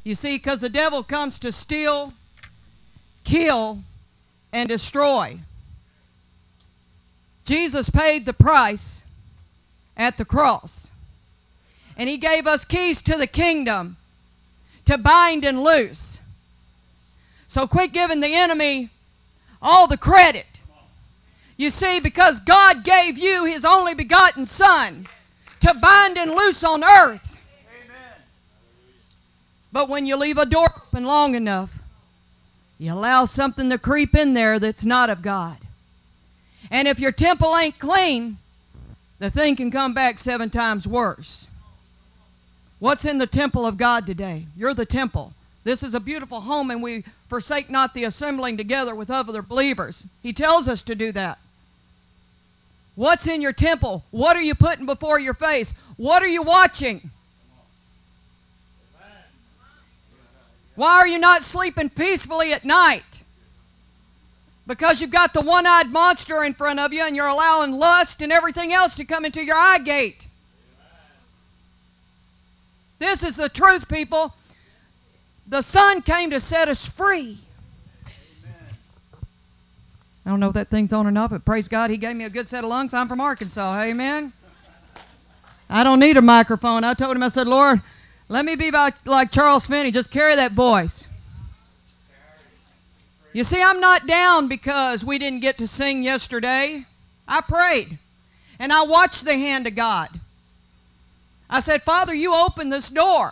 You see, because the devil comes to steal, kill, and destroy. Jesus paid the price at the cross. And he gave us keys to the kingdom to bind and loose. So quit giving the enemy all the credit. You see, because God gave you his only begotten Son to bind and loose on earth. Amen. But when you leave a door open long enough, you allow something to creep in there that's not of God. And if your temple ain't clean, the thing can come back 7 times worse. What's in the temple of God today? You're the temple. This is a beautiful home, and we forsake not the assembling together with other believers. He tells us to do that. What's in your temple? What are you putting before your face? What are you watching? Why are you not sleeping peacefully at night? Because you've got the one-eyed monster in front of you, and you're allowing lust and everything else to come into your eye gate. This is the truth, people. The Son came to set us free. I don't know if that thing's on or not, but praise God, he gave me a good set of lungs. I'm from Arkansas. Amen. I don't need a microphone. I told him, I said, Lord, let me be like Charles Finney. Just carry that voice. You see, I'm not down because we didn't get to sing yesterday. I prayed, and I watched the hand of God. I said, Father, you open this door.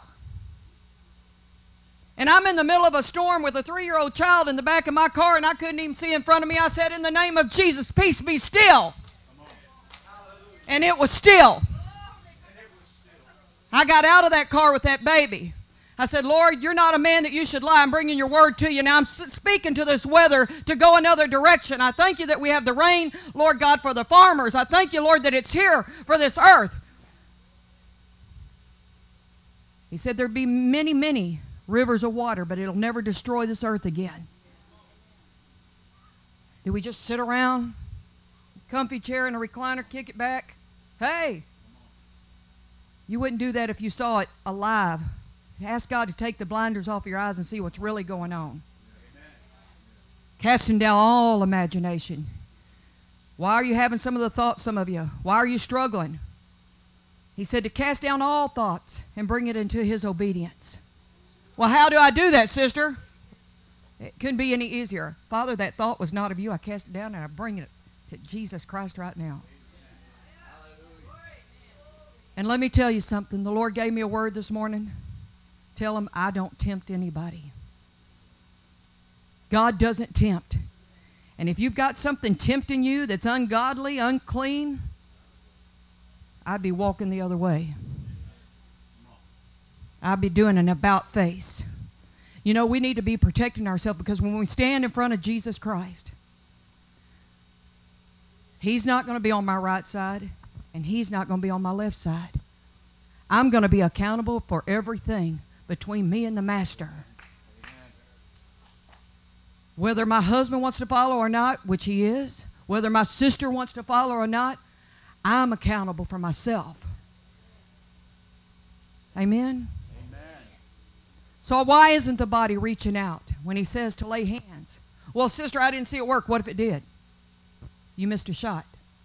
And I'm in the middle of a storm with a 3-year-old child in the back of my car, and I couldn't even see in front of me. I said, in the name of Jesus, peace be still. And it was still. I got out of that car with that baby. I said, Lord, you're not a man that you should lie. I'm bringing your word to you. Now I'm speaking to this weather to go another direction. I thank you that we have the rain, Lord God, for the farmers. I thank you, Lord, that it's here for this earth. He said there'd be many, many rivers of water, but it'll never destroy this earth again. Do we just sit around, comfy chair in a recliner, kick it back? Hey, you wouldn't do that if you saw it alive. Ask God to take the blinders off your eyes and see what's really going on. Amen. Casting down all imagination. Why are you having some of the thoughts, some of you? Why are you struggling? He said to cast down all thoughts and bring it into his obedience. Well, how do I do that, sister? It couldn't be any easier. Father, that thought was not of you. I cast it down and I bring it to Jesus Christ right now. And let me tell you something. The Lord gave me a word this morning. Tell him I don't tempt anybody. God doesn't tempt. And if you've got something tempting you that's ungodly, unclean, I'd be walking the other way. I'd be doing an about face. You know, we need to be protecting ourselves, because when we stand in front of Jesus Christ, he's not going to be on my right side, and he's not going to be on my left side. I'm going to be accountable for everything between me and the Master. Whether my husband wants to follow or not, which he is, whether my sister wants to follow or not, I'm accountable for myself. Amen? Amen. So why isn't the body reaching out when he says to lay hands? Well, sister, I didn't see it work. What if it did? You missed a shot.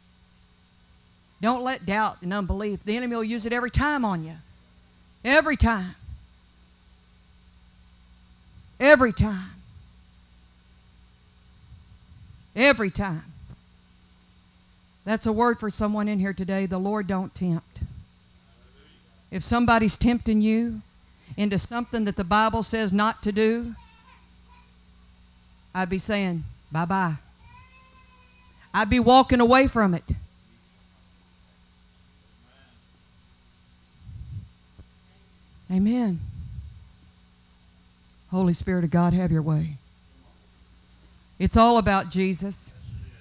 Don't let doubt and unbelief. The enemy will use it every time on you. Every time. Every time. Every time. That's a word for someone in here today. The Lord don't tempt. If somebody's tempting you into something that the Bible says not to do, I'd be saying, bye-bye. I'd be walking away from it. Amen. Holy Spirit of God, have your way. It's all about Jesus.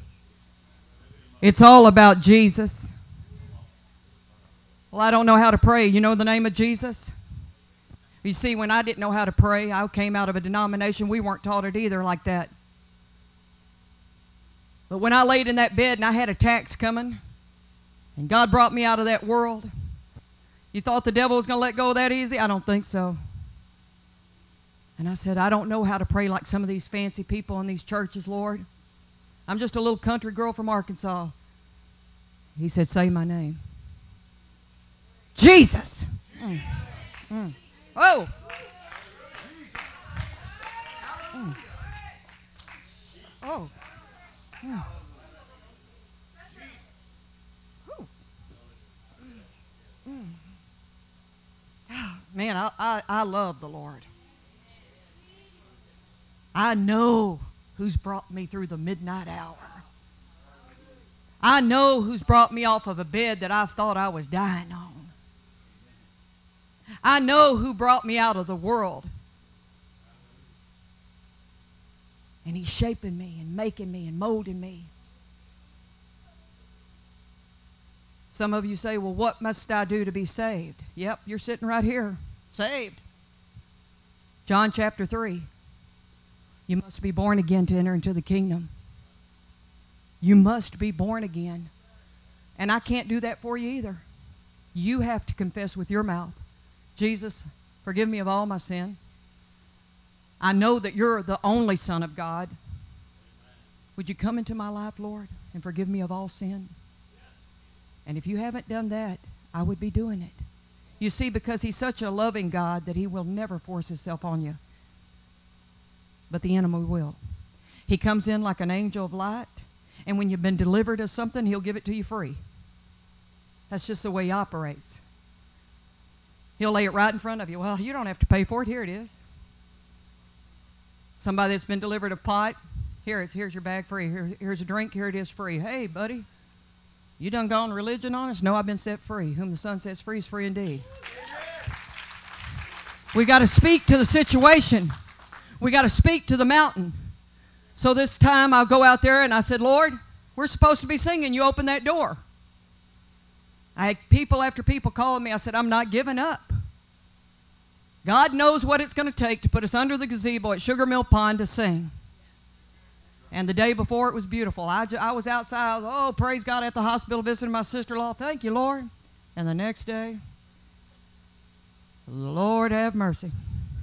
It's all about Jesus. Well, I don't know how to pray. You know the name of Jesus? You see, when I didn't know how to pray, I came out of a denomination. We weren't taught it either like that. But when I laid in that bed and I had attacks coming, and God brought me out of that world, you thought the devil was going to let go that easy? I don't think so. And I said, I don't know how to pray like some of these fancy people in these churches, Lord. I'm just a little country girl from Arkansas. He said, say my name. Jesus. Oh. Oh. Man, I love the Lord. I know who's brought me through the midnight hour. I know who's brought me off of a bed that I thought I was dying on. I know who brought me out of the world. And He's shaping me and making me and molding me. Some of you say, well, what must I do to be saved? Yep, you're sitting right here, saved. John chapter 3. You must be born again to enter into the kingdom. You must be born again. And I can't do that for you either. You have to confess with your mouth, Jesus, forgive me of all my sin. I know that you're the only Son of God. Would you come into my life, Lord, and forgive me of all sin? And if you haven't done that, I would be doing it. You see, because He's such a loving God that He will never force Himself on you. But the enemy will. He comes in like an angel of light, and when you've been delivered of something, he'll give it to you free. That's just the way He operates. He'll lay it right in front of you. Well, you don't have to pay for it. Here it is. Somebody that's been delivered of pot, here's your bag free. Here's a drink. Here it is free. Hey, buddy, you done gone religion on us? No, I've been set free. Whom the Son sets free is free indeed. We got to speak to the situation. We got to speak to the mountain. So this time I'll go out there and I said, Lord, we're supposed to be singing. You open that door. I had people after people calling me. I said, I'm not giving up. God knows what it's going to take to put us under the gazebo at Sugar Mill Pond to sing. And the day before, it was beautiful. I was outside. I was, oh, praise God, at the hospital visiting my sister-in-law. Thank you, Lord. And the next day, Lord have mercy.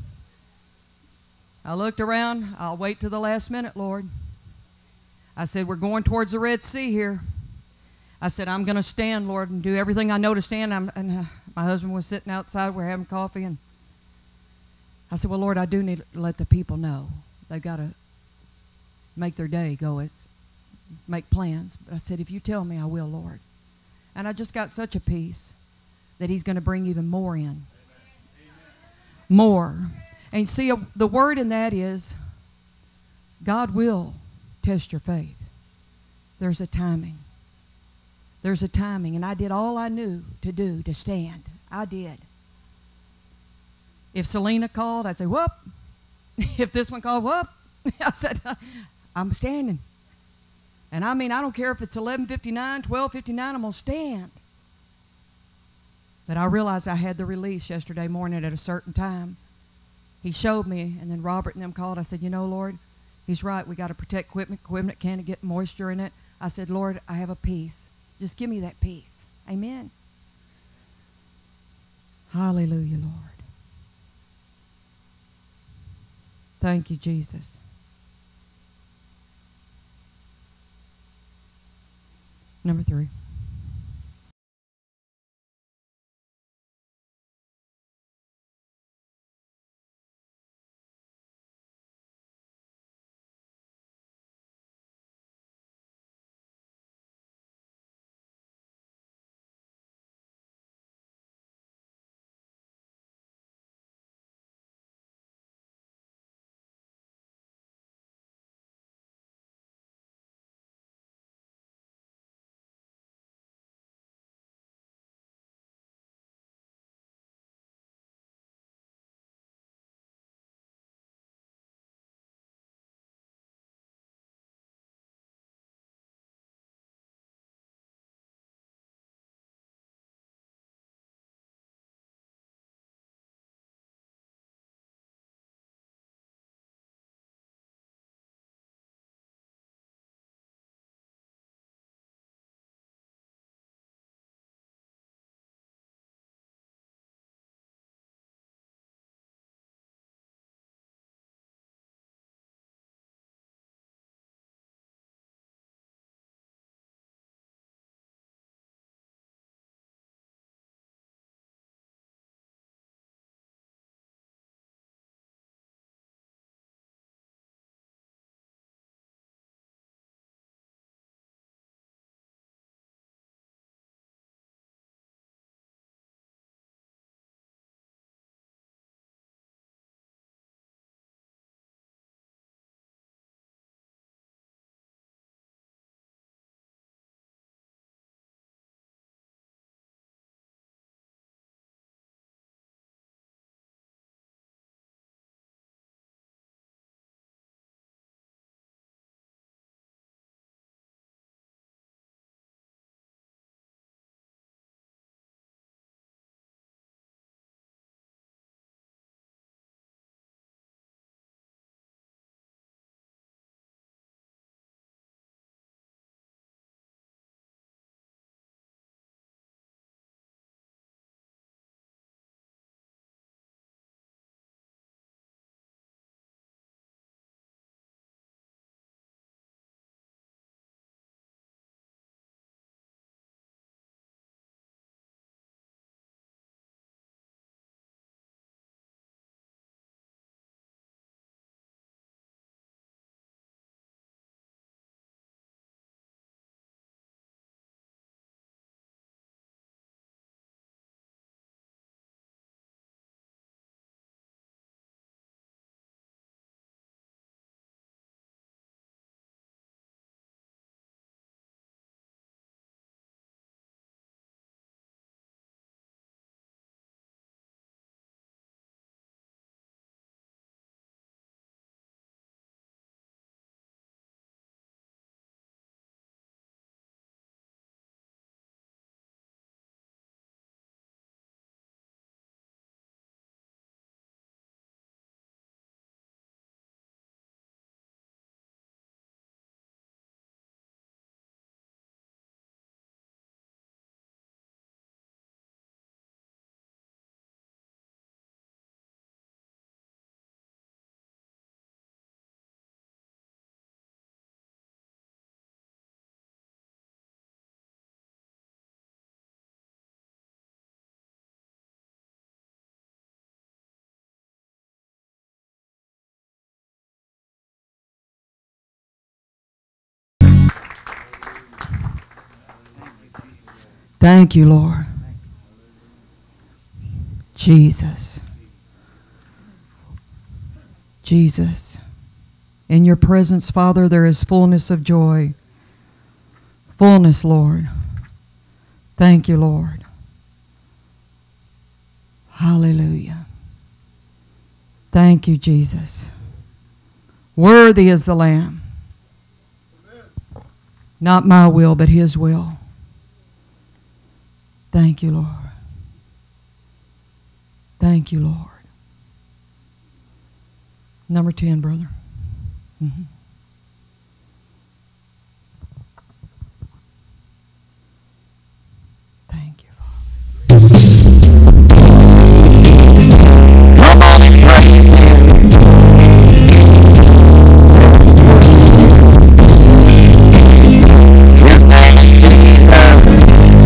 I looked around. I'll wait till the last minute, Lord. I said, we're going towards the Red Sea here. I said, I'm going to stand, Lord, and do everything I know to stand. My husband was sitting outside. We're having coffee. And I said, well, Lord, I do need to let the people know. They've got to make their day go, make plans. But I said, if you tell me, I will, Lord. And I just got such a peace that He's going to bring even more in. Amen. More. And see, the word in that is, God will test your faith. There's a timing. There's a timing. And I did all I knew to do to stand. I did. If Selena called, I'd say, whoop. If this one called, whoop. I said, I'm standing. And I mean, I don't care if it's 11:59, 12:59, I'm going to stand. But I realized I had the release yesterday morning at a certain time. He showed me, and then Robert and them called. I said, you know, Lord, He's right. We got to protect equipment can't get moisture in it. I said, Lord, I have a peace. Just give me that peace. Amen. Hallelujah, Lord. Thank you, Jesus. Number 3. Thank you, Lord. Jesus. Jesus. In your presence, Father, there is fullness of joy. Fullness, Lord. Thank you, Lord. Hallelujah. Thank you, Jesus. Worthy is the Lamb. Not my will, but His will. Thank you, Lord. Thank you, Lord. Number 10, brother. Mm-hmm. Thank you, Father. Come on and praise Him. His name is Jesus.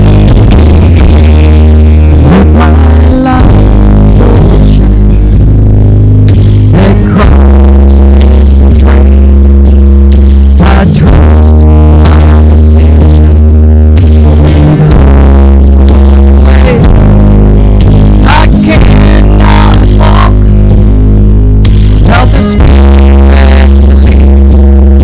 My life so shine that Christ is portrayed. I trust my decision. I cannot walk without the Spirit to lead.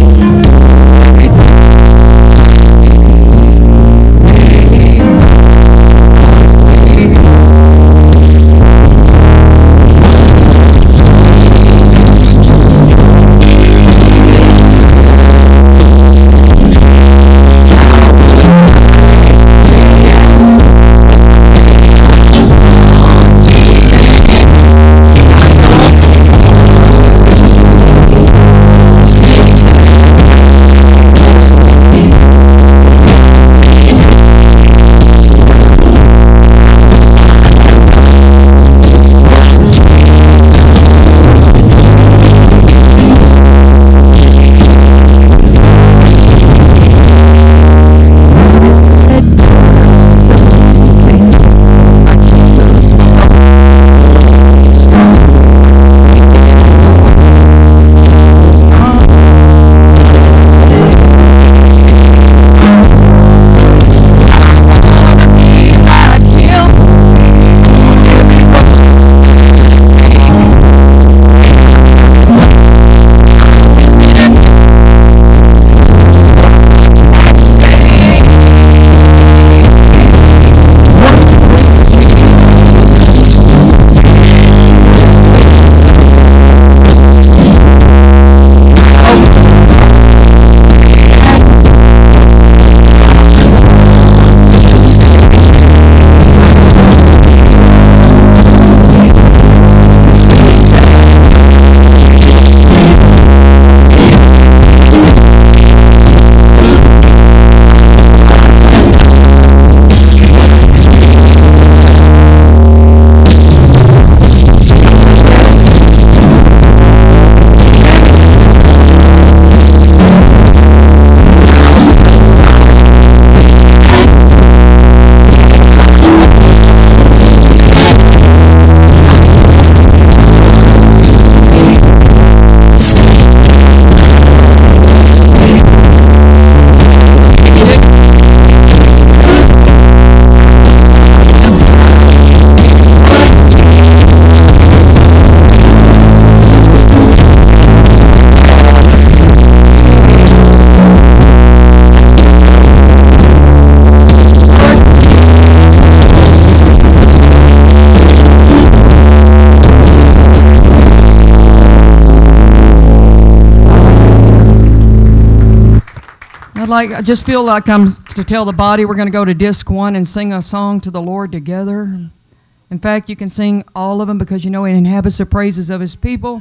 I just feel like I'm to tell the body we're going to go to disc 1 and sing a song to the Lord together. In fact, you can sing all of them because you know He inhabits the praises of His people.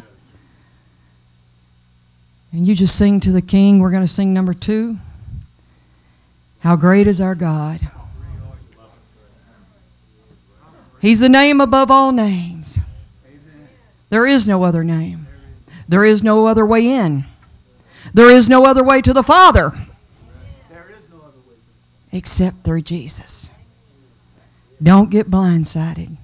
And you just sing to the King. We're going to sing number 2. How great is our God. He's the name above all names. There is no other name. There is no other way in. There is no other way to the Father except through Jesus. Don't get blindsided.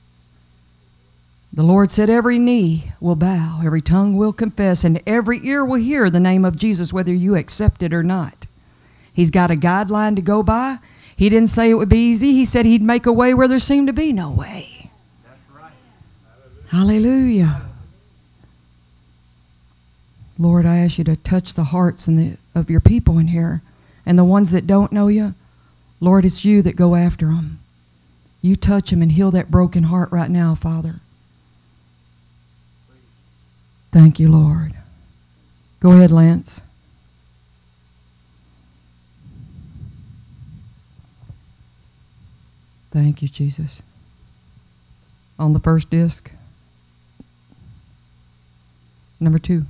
The Lord said every knee will bow, every tongue will confess, and every ear will hear the name of Jesus, whether you accept it or not. He's got a guideline to go by. He didn't say it would be easy. He said He'd make a way where there seemed to be no way. That's right. Hallelujah. Lord, I ask you to touch the hearts of your people in here. And the ones that don't know you, Lord, it's you that go after them. You touch them and heal that broken heart right now, Father. Thank you, Lord. Go ahead, Lance. Thank you, Jesus. On the first disc. Number 2.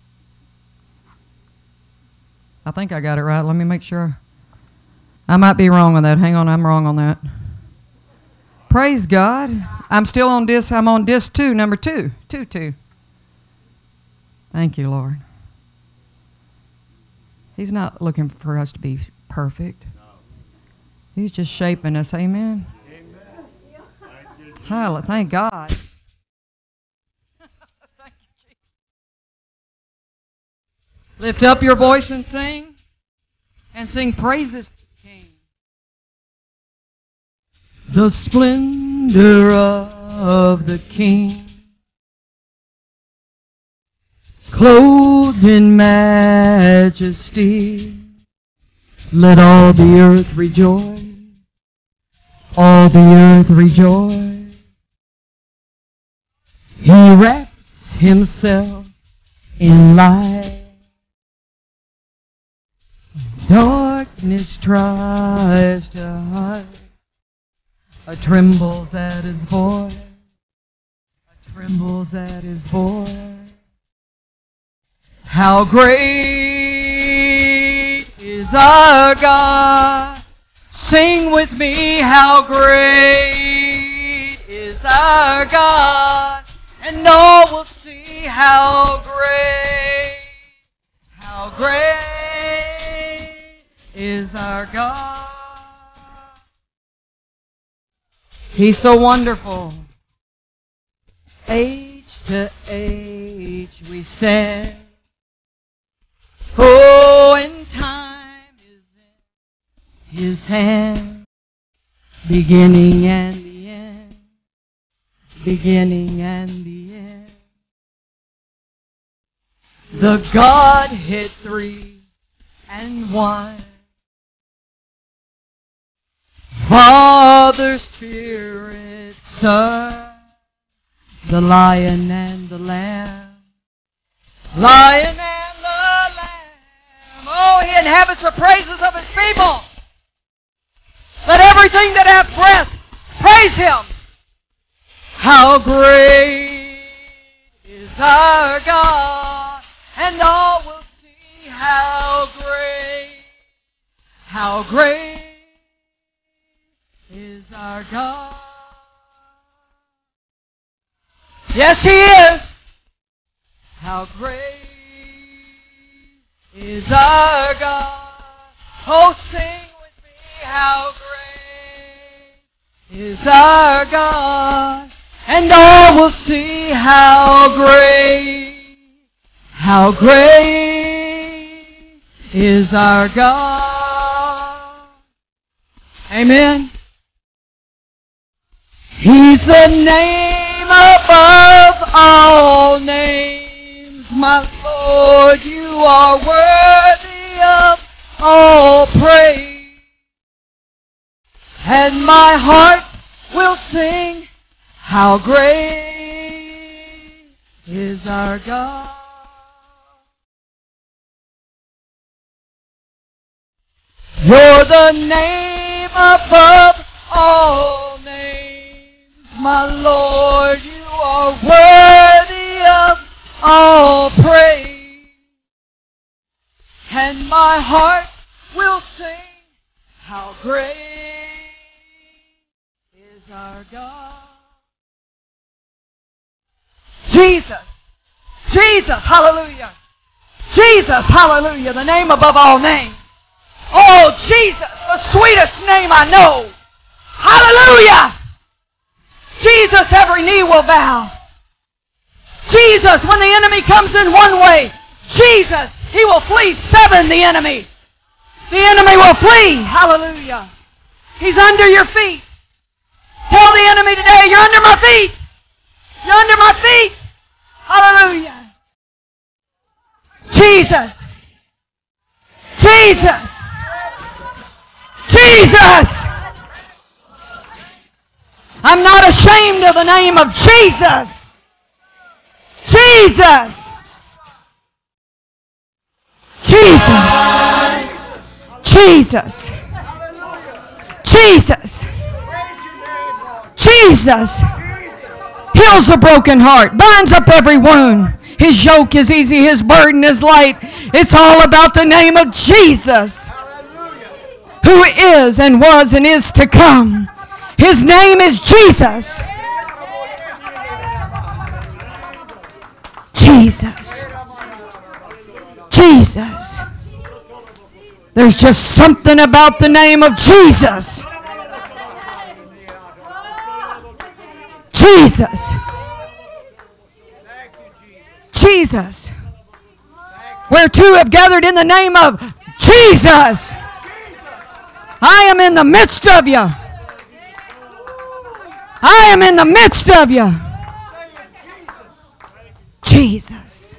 I think I got it right. Let me make sure. I might be wrong on that. Hang on, I'm wrong on that. Praise God. I'm still on disc. I'm on disc 2, number 2. 2. Thank you, Lord. He's not looking for us to be perfect. He's just shaping us. Amen. Amen. Thank God. Thank you, Jesus. Lift up your voice and sing. And sing praises to the King. The splendor of the King, clothed in majesty, let all the earth rejoice, all the earth rejoice. He wraps himself in light, darkness tries to hide, trembles at his voice, trembles at his voice. How great is our God. Sing with me, how great is our God. And all will see how great is our God. He's so wonderful. Age to age we stand. Oh, and time is in His hand, beginning and the end, beginning and the end. The Godhead 3 and 1, Father, Spirit, Son, the Lion and the Lamb, Lion and the Lamb. Oh, He inhabits the praises of His people. Let everything that hath breath praise Him. How great is our God, and all will see how great is our God. Yes, He is. How great is our God. Oh, sing with me, how great is our God. And all will see how great is our God. Amen. He's the name above all names, my Lord, you are worthy of all praise. And my heart will sing, how great is our God. You're the name above all names, my Lord, you are worthy of all praise. And my heart will sing, how great is our God. Jesus, Jesus, hallelujah. Jesus, hallelujah, the name above all names. Oh, Jesus, the sweetest name I know. Hallelujah. Jesus, every knee will bow. Jesus, when the enemy comes in one way, Jesus, He will flee 7 the enemy. The enemy will flee. Hallelujah. He's under your feet. Tell the enemy today, you're under my feet. You're under my feet. Hallelujah. Jesus. Jesus. Jesus. I'm not ashamed of the name of Jesus. Jesus. Jesus. Jesus. Jesus. Jesus. Heals the broken heart. Binds up every wound. His yoke is easy. His burden is light. It's all about the name of Jesus, who is and was and is to come. His name is Jesus. Jesus. Jesus. There's just something about the name of Jesus. Jesus. Jesus. Where two have gathered in the name of Jesus, I am in the midst of you. I am in the midst of you. Jesus.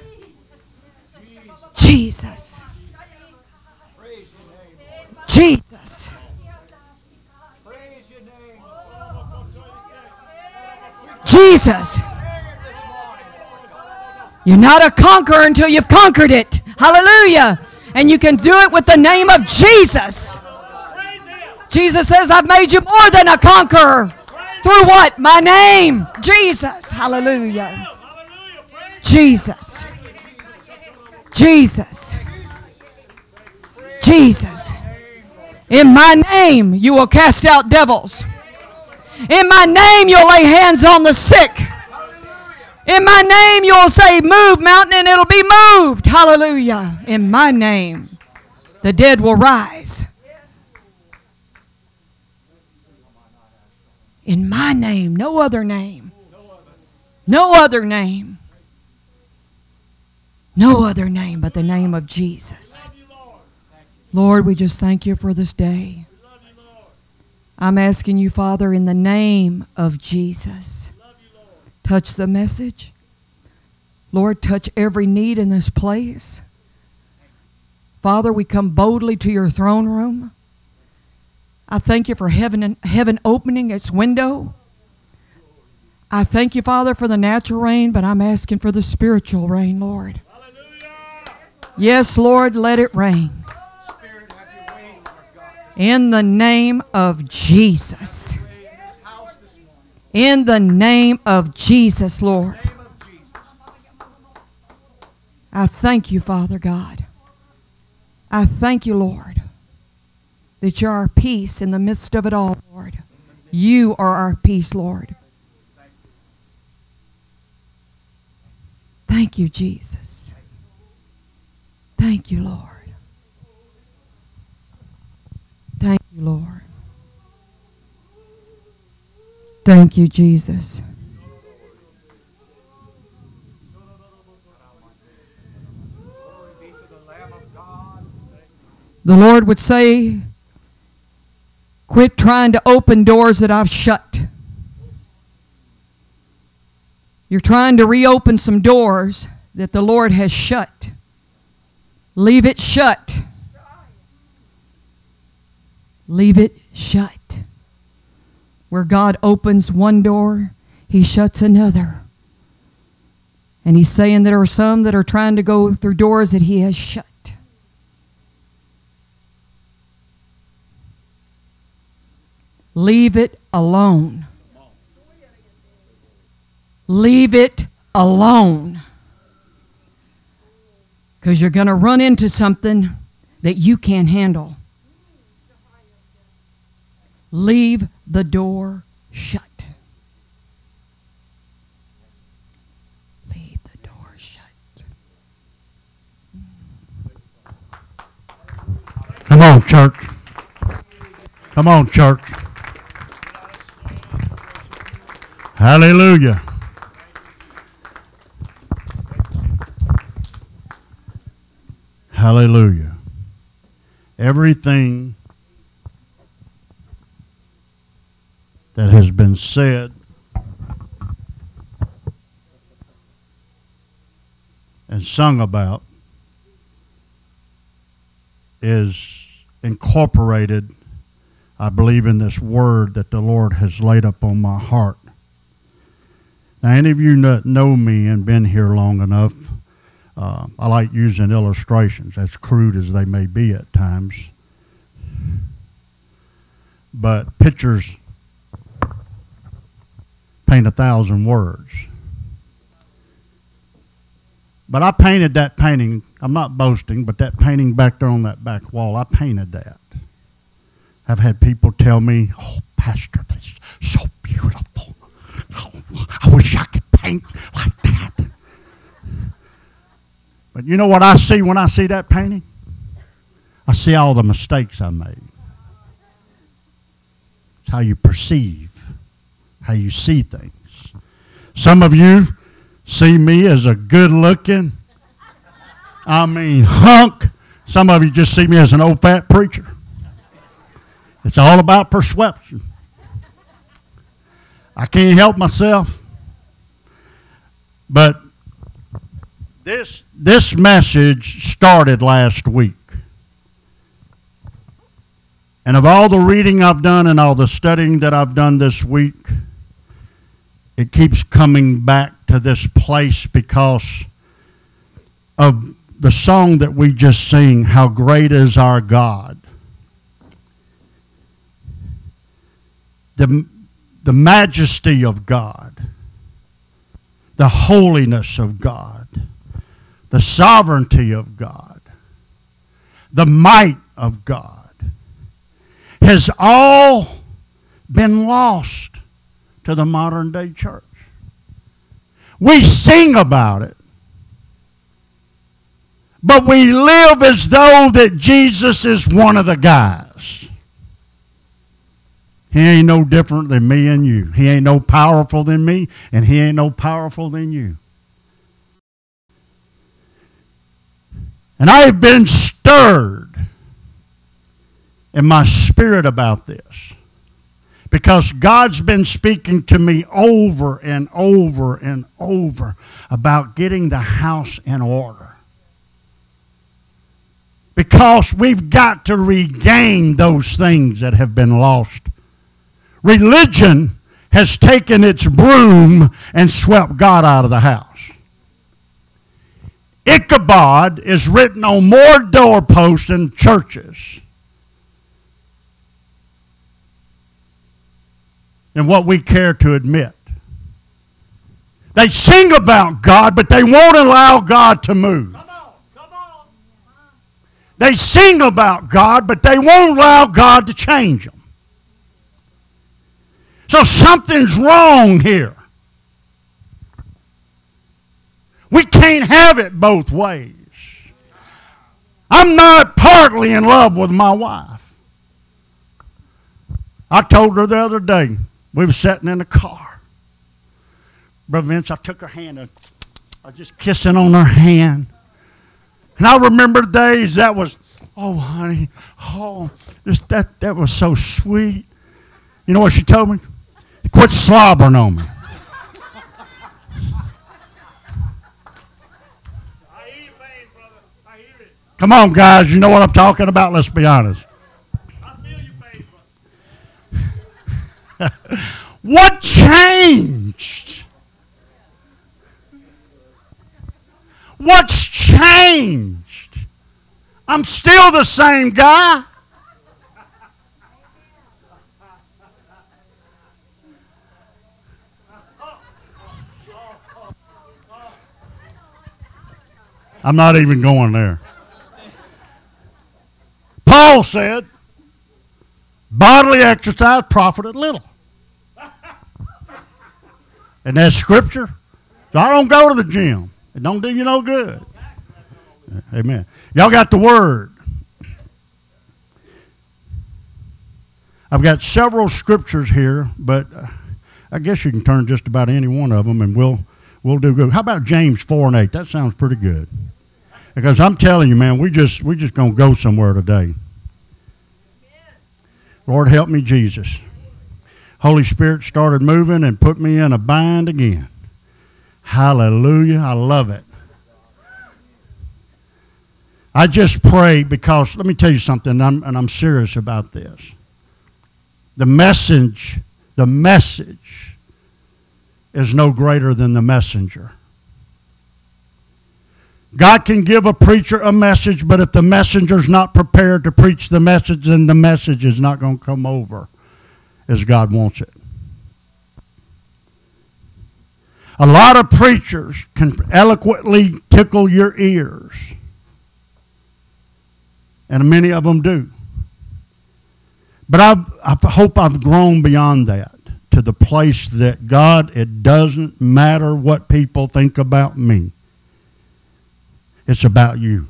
Jesus. Jesus. Jesus. You're not a conqueror until you've conquered it. Hallelujah. And you can do it with the name of Jesus. Jesus says, I've made you more than a conqueror. Through what? My name. Jesus. Hallelujah. Jesus. Jesus. Jesus. In my name you will cast out devils. In my name you'll lay hands on the sick. In my name you'll say, move mountain, and it'll be moved. Hallelujah. In my name the dead will rise. In my name, no other name. No other name. No other name but the name of Jesus. Lord, we just thank you for this day. I'm asking you, Father, in the name of Jesus, touch the message. Lord, touch every need in this place. Father, we come boldly to your throne room. I thank you for heaven opening its window. I thank you, Father, for the natural rain, but I'm asking for the spiritual rain, Lord. Yes, Lord, let it rain. In the name of Jesus. In the name of Jesus, Lord. I thank you, Father God. I thank you, Lord, that you're our peace in the midst of it all, Lord. You are our peace, Lord. Thank you, Jesus. Thank you, Lord. Thank you, Lord. Thank you, Jesus. The Lord would say, quit trying to open doors that I've shut. You're trying to reopen some doors that the Lord has shut. Leave it shut. Leave it shut. Where God opens one door, He shuts another. And He's saying there are some that are trying to go through doors that He has shut. Leave it alone. Leave it alone. Because you're going to run into something that you can't handle. Leave the door shut. Leave the door shut. Come on, church. Come on, church. Hallelujah. Hallelujah. Everything that has been said and sung about is incorporated, I believe, in this word that the Lord has laid up on my heart. Now, any of you that know me and been here long enough, I like using illustrations, as crude as they may be at times. But pictures paint 1,000 words. But I painted that painting. I'm not boasting, but that painting back there on that back wall, I painted that. I've had people tell me, "Oh, Pastor, that's so beautiful. Oh, I wish I could paint like that." But you know what I see when I see that painting? I see all the mistakes I made. It's how you perceive, how you see things. Some of you see me as a good-looking, hunk. Some of you just see me as an old fat preacher. It's all about perception. I can't help myself. But this message started last week. And of all the reading I've done and all the studying that I've done this week, it keeps coming back to this place because of the song that we just sing, "How Great Is Our God." The majesty of God, the holiness of God, the sovereignty of God, the might of God has all been lost to the modern day church. We sing about it, but we live as though that Jesus is one of the guys. He ain't no different than me and you. He ain't no powerful than me, and he ain't no powerful than you. And I have been stirred in my spirit about this because God's been speaking to me over and over and over about getting the house in order. Because we've got to regain those things that have been lost. Religion has taken its broom and swept God out of the house. Ichabod is written on more doorposts in churches than what we care to admit. They sing about God, but they won't allow God to move. Come on. They sing about God, but they won't allow God to change them. So something's wrong here. We can't have it both ways. I'm not partly in love with my wife. I told her the other day, we were sitting in the car. Brother Vince, I took her hand and I was just kissing on her hand. And I remember days that was, "Oh, honey, that was so sweet." You know what she told me? "Quit slobbering on me." I hear your pain, brother. I hear it. Come on, guys. You know what I'm talking about. Let's be honest. I feel your pain, brother. What changed? What's changed? I'm still the same guy. I'm not even going there. Paul said, bodily exercise profited little. And that's scripture. So I don't go to the gym. It don't do you no good. Amen. Y'all got the word. I've got several scriptures here, but I guess you can turn just about any one of them and we'll do good. How about James 4:8? That sounds pretty good. Because I'm telling you, man, we just going to go somewhere today. Lord, help me, Jesus. Holy Spirit started moving and put me in a bind again. Hallelujah. I love it. I just pray because, let me tell you something, and I'm serious about this. The message is no greater than the messenger. God can give a preacher a message, but if the messenger's not prepared to preach the message, then the message is not going to come over as God wants it. A lot of preachers can eloquently tickle your ears, and many of them do. But I hope I've grown beyond that to the place that, God, it doesn't matter what people think about me. It's about you.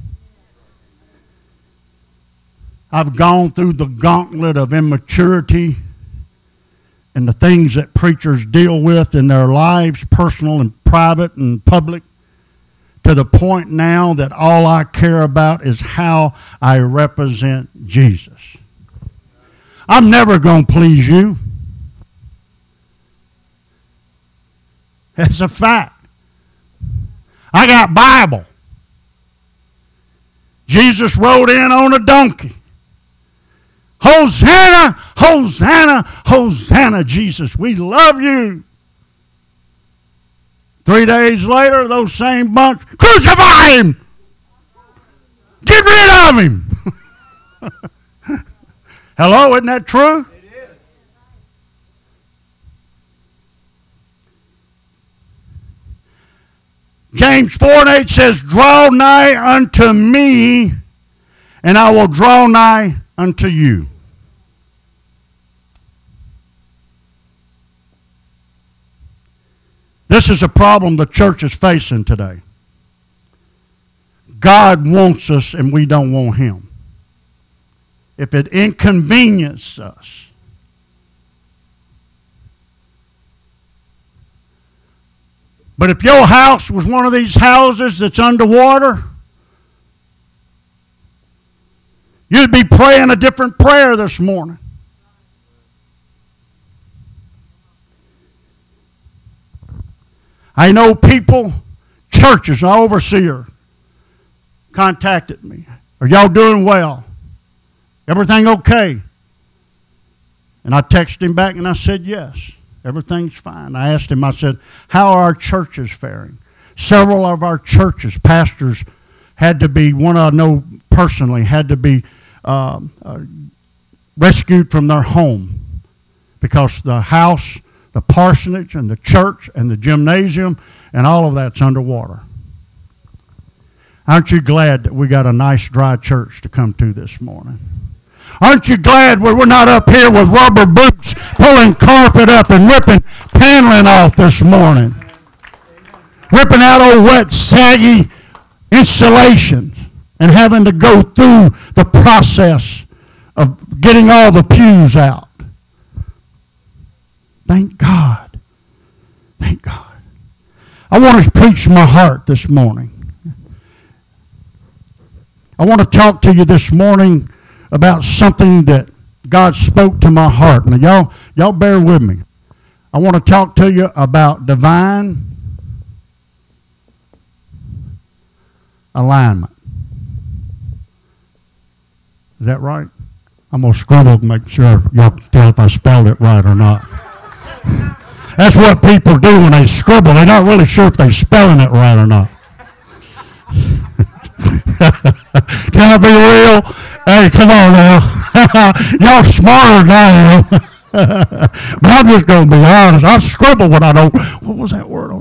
I've gone through the gauntlet of immaturity and the things that preachers deal with in their lives, personal and private and public, to the point now that all I care about is how I represent Jesus. I'm never going to please you. It's a fact. I got Bible. Jesus rode in on a donkey. Hosanna, Hosanna, Hosanna, Jesus, we love you. 3 days later, those same bunch, crucify him. Get rid of him. Hello, isn't that true? It is. James 4:8 says, draw nigh unto me, and I will draw nigh unto you. This is a problem the church is facing today. God wants us and we don't want him. If it inconveniences us, but if your house was one of these houses that's underwater, you'd be praying a different prayer this morning. I know people, churches, an overseer contacted me. Are y'all doing well? Everything okay? And I texted him back and I said, yes, everything's fine. I asked him, I said, how are our churches faring? Several of our churches, pastors, had to be, one I know personally, had to be rescued from their home because the house, the parsonage, and the church, and the gymnasium, and all of that's underwater. Aren't you glad that we got a nice dry church to come to this morning? Aren't you glad we're not up here with rubber boots pulling carpet up and ripping paneling off this morning? Ripping out old wet, saggy installations and having to go through the process of getting all the pews out. Thank God. Thank God. I want to preach my heart this morning. I want to talk to you this morning about something that God spoke to my heart. Now, y'all bear with me. I want to talk to you about divine alignment. Is that right? I'm going to scribble to make sure y'all can tell if I spelled it right or not. That's what people do when they scribble. They're not really sure if they're spelling it right or not. Can I be real? Hey, come on now. Y'all smarter than I am. But I'm just going to be honest. I scribble when I don't. What was that word?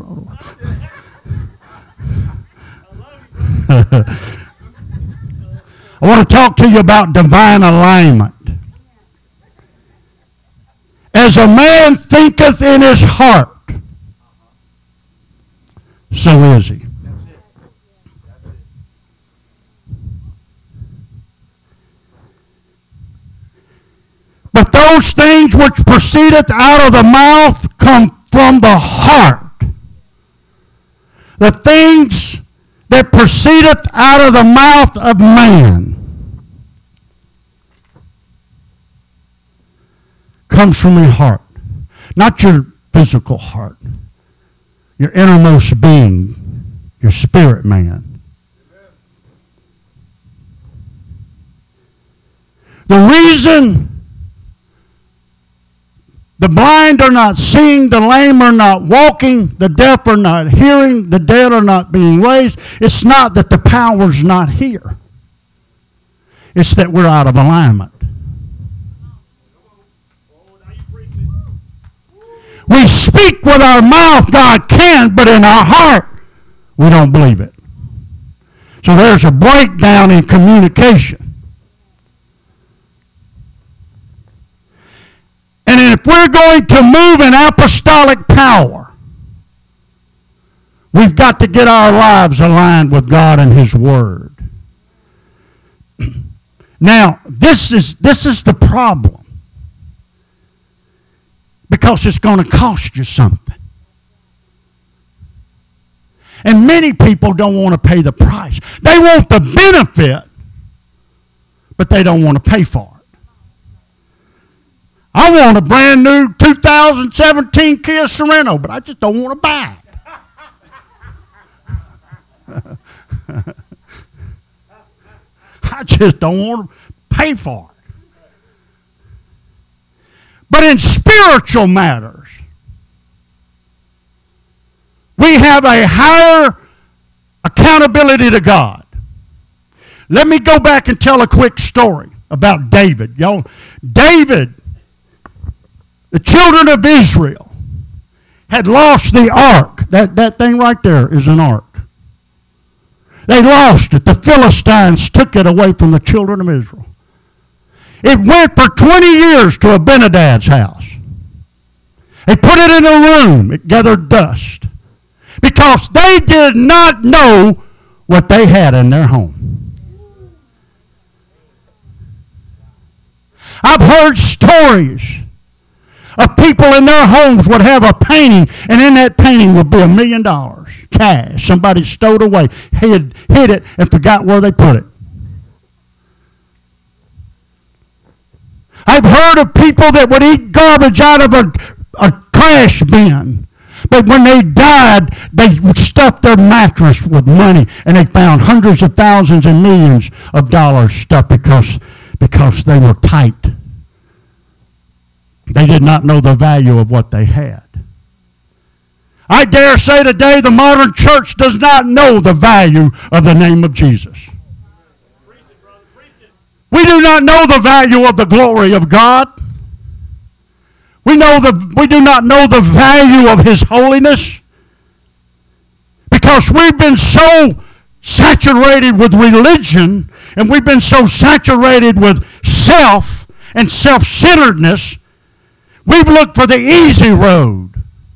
I want to talk to you about divine alignment. As a man thinketh in his heart, so is he. But those things which proceedeth out of the mouth come from the heart. The things that proceedeth out of the mouth of comes from your heart, not your physical heart, your innermost being, your spirit man. The reason the blind are not seeing, the lame are not walking, the deaf are not hearing, the dead are not being raised, it's not that the power's not here. It's that we're out of alignment. We speak with our mouth, God can, but in our heart, we don't believe it. So there's a breakdown in communication. And if we're going to move in apostolic power, we've got to get our lives aligned with God and His Word. Now, this is the problem. Because it's going to cost you something. And many people don't want to pay the price. They want the benefit, but they don't want to pay for it. I want a brand new 2017 Kia Sorento, but I just don't want to buy it. I just don't want to pay for it. But in spiritual matters, we have a higher accountability to God. Let me go back and tell a quick story about David. Y'all, David, the children of Israel, had lost the ark. That thing right there is an ark. They lost it. The Philistines took it away from the children of Israel. It went for 20 years to Abinadab's house. They put it in a room. It gathered dust. Because they did not know what they had in their home. I've heard stories of people in their homes would have a painting, and in that painting would be $1 million cash. Somebody stowed away, hid it, and forgot where they put it. I've heard of people that would eat garbage out of a trash bin. But when they died, they would stuff their mattress with money, and they found hundreds of thousands and millions of dollars stuffed because they were tight. They did not know the value of what they had. I dare say today the modern church does not know the value of the name of Jesus. We do not know the value of the glory of God. We do not know the value of His holiness because we've been so saturated with religion and we've been so saturated with self and self-centeredness, we've looked for the easy road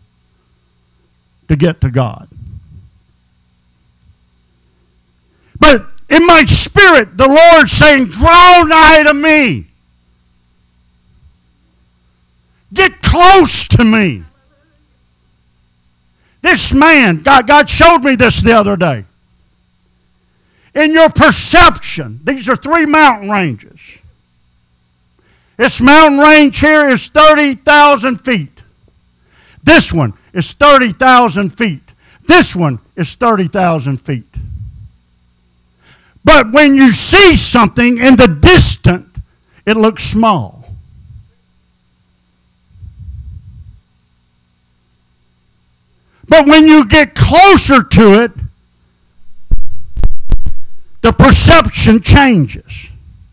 to get to God. But in my spirit, the Lord's saying, draw nigh to me. Get close to me. This man, God showed me this the other day. In your perception, these are 3 mountain ranges. This mountain range here is 30,000 feet. This one is 30,000 feet. This one is 30,000 feet. But when you see something in the distance, it looks small. But when you get closer to it, the perception changes.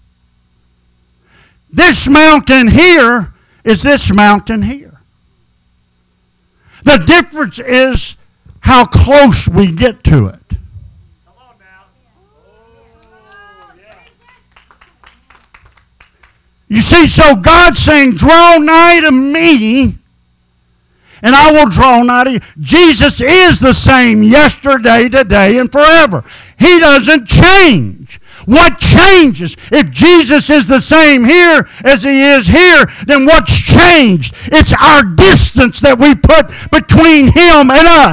This mountain here is this mountain here. The difference is how close we get to it. Come on now. Oh, yeah. You see, so God's saying, draw nigh to me, and I will draw nigh to you. Jesus is the same yesterday, today, and forever. He doesn't change. What changes? If Jesus is the same here as He is here, then what's changed? It's our distance that we put between Him and us.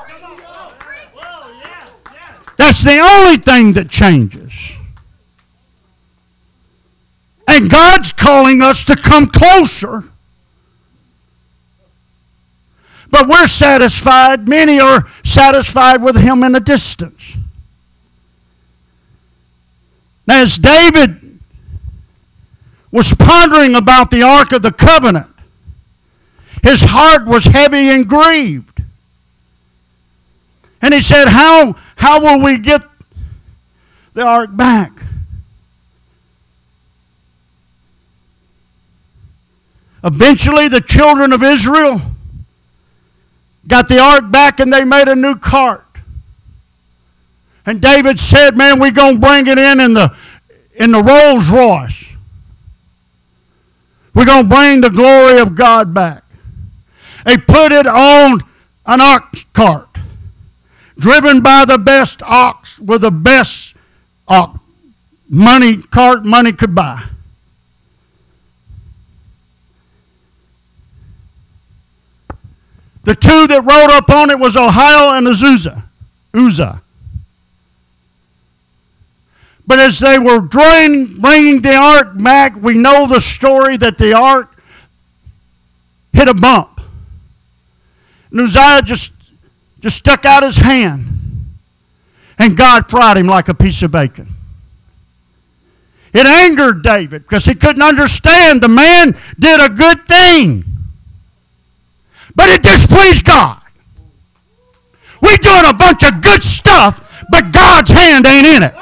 That's the only thing that changes. And God's calling us to come closer But we're satisfied. Many are satisfied with him in a distance. Now, as David was pondering about the Ark of the Covenant, his heart was heavy and grieved. And he said, how will we get the Ark back? Eventually, the children of Israel got the Ark back and they made a new cart. And David said, man, we're going to bring it in the Rolls Royce. We're going to bring the glory of God back. They put it on an ox cart, driven by the best ox with the best cart money could buy. The two that rode up on it was Ohio and Uzzah. But as they were bringing the ark back, we know the story that the ark hit a bump. And Uzziah just stuck out his hand, and God fried him like a piece of bacon. It angered David because he couldn't understand. The man did a good thing, but it displeased God. We're doing a bunch of good stuff, but God's hand ain't in it.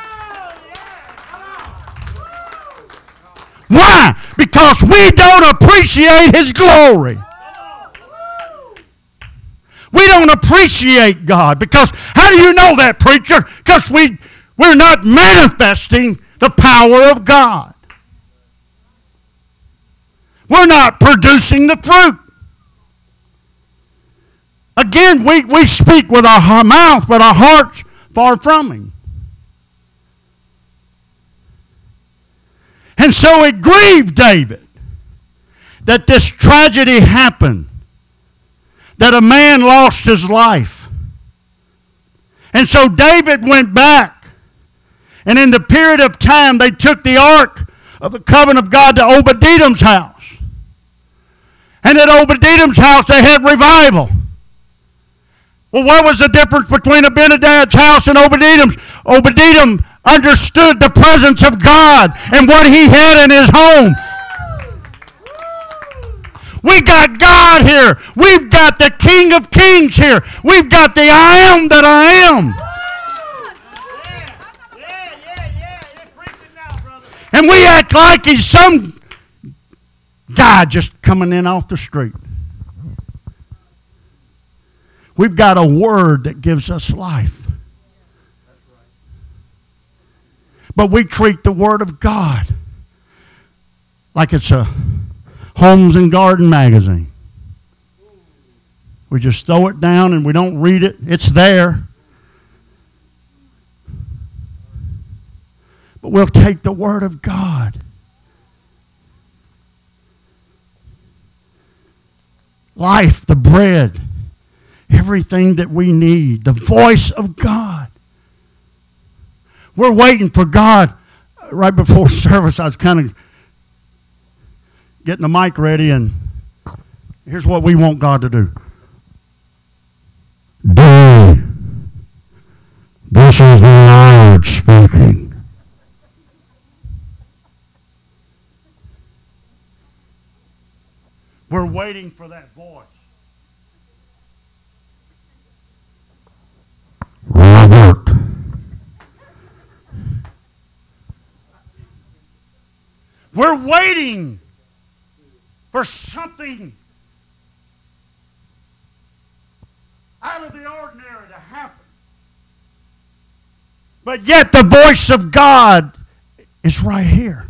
Why? Because we don't appreciate His glory. We don't appreciate God. Because how do you know that, preacher? Because we're not manifesting the power of God. We're not producing the fruit. Again, we speak with our mouth, but our heart's far from Him. And so it grieved David that this tragedy happened, that a man lost his life. And so David went back, and in the period of time, they took the ark of the covenant of God to Obed-Edom's house. And at Obed-Edom's house, they had revival. Well, what was the difference between Abinadab's house and Obed-Edom's? Obed-Edom understood the presence of God and what he had in his home. We got God here. We've got the King of Kings here. We've got the I am that I am. You're preaching now, brother. And we act like he's some guy just coming in off the street. We've got a word that gives us life. But we treat the Word of God like it's a Homes and Garden magazine. We just throw it down and we don't read it. It's there. But we'll take the Word of God. Life, the bread, everything that we need, the voice of God. We're waiting for God. Right before service, I was kind of getting the mic ready, and here's what we want God to do. Daddy, this is the Lord speaking. We're waiting for that voice. Robert. We're waiting for something out of the ordinary to happen. But yet the voice of God is right here,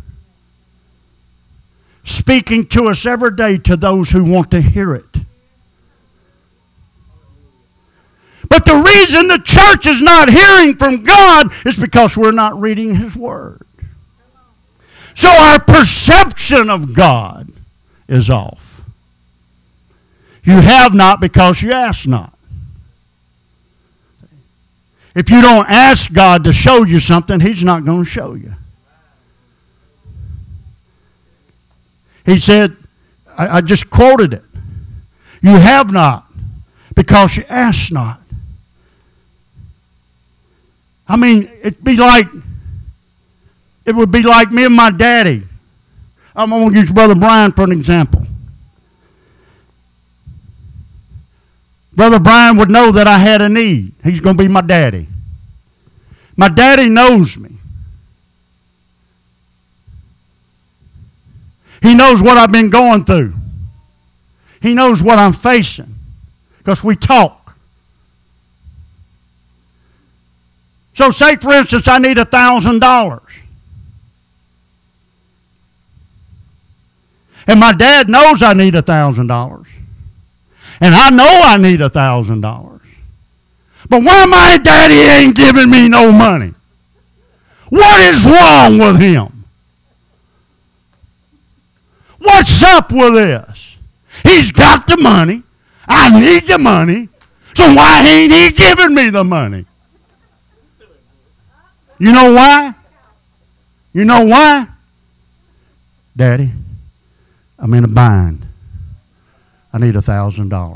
speaking to us every day, to those who want to hear it. But the reason the church is not hearing from God is because we're not reading His Word. So our perception of God is off. You have not because you ask not. If you don't ask God to show you something, He's not going to show you. He said, I just quoted it. You have not because you ask not. I mean, it would be like me and my daddy. I'm going to use Brother Brian for an example. Brother Brian would know that I had a need. He's going to be my daddy. My daddy knows me. He knows what I've been going through. He knows what I'm facing because we talk. So say, for instance, I need $1,000. And my dad knows I need $1,000. And I know I need $1,000. But why my daddy ain't giving me no money? What is wrong with him? What's up with this? He's got the money. I need the money. So why ain't he giving me the money? You know why? You know why? Daddy, I'm in a bind. I need $1,000.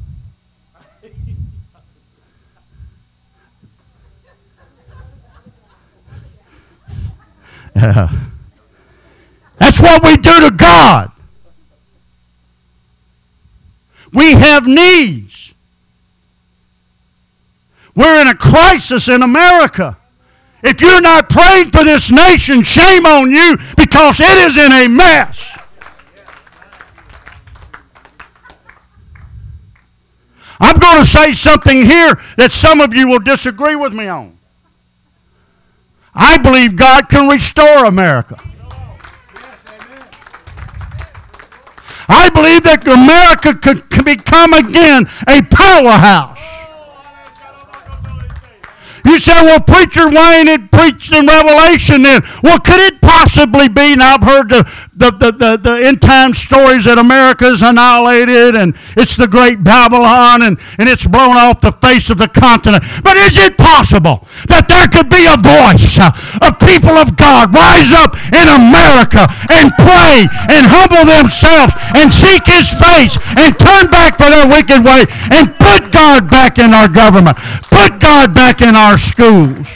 That's what we do to God. We have needs. We're in a crisis in America. If you're not praying for this nation, shame on you, because it is in a mess. I'm going to say something here that some of you will disagree with me on. I believe God can restore America. I believe that America can become again a powerhouse. You say, well, preacher, why ain't it preached in Revelation then? Well, could it possibly be, and I've heard the end time stories that America is annihilated and it's the great Babylon and it's blown off the face of the continent. But is it possible that there could be a voice of people of God rise up in America and pray and humble themselves and seek His face and turn back for their wicked way and put God back in our government, put God back in our schools?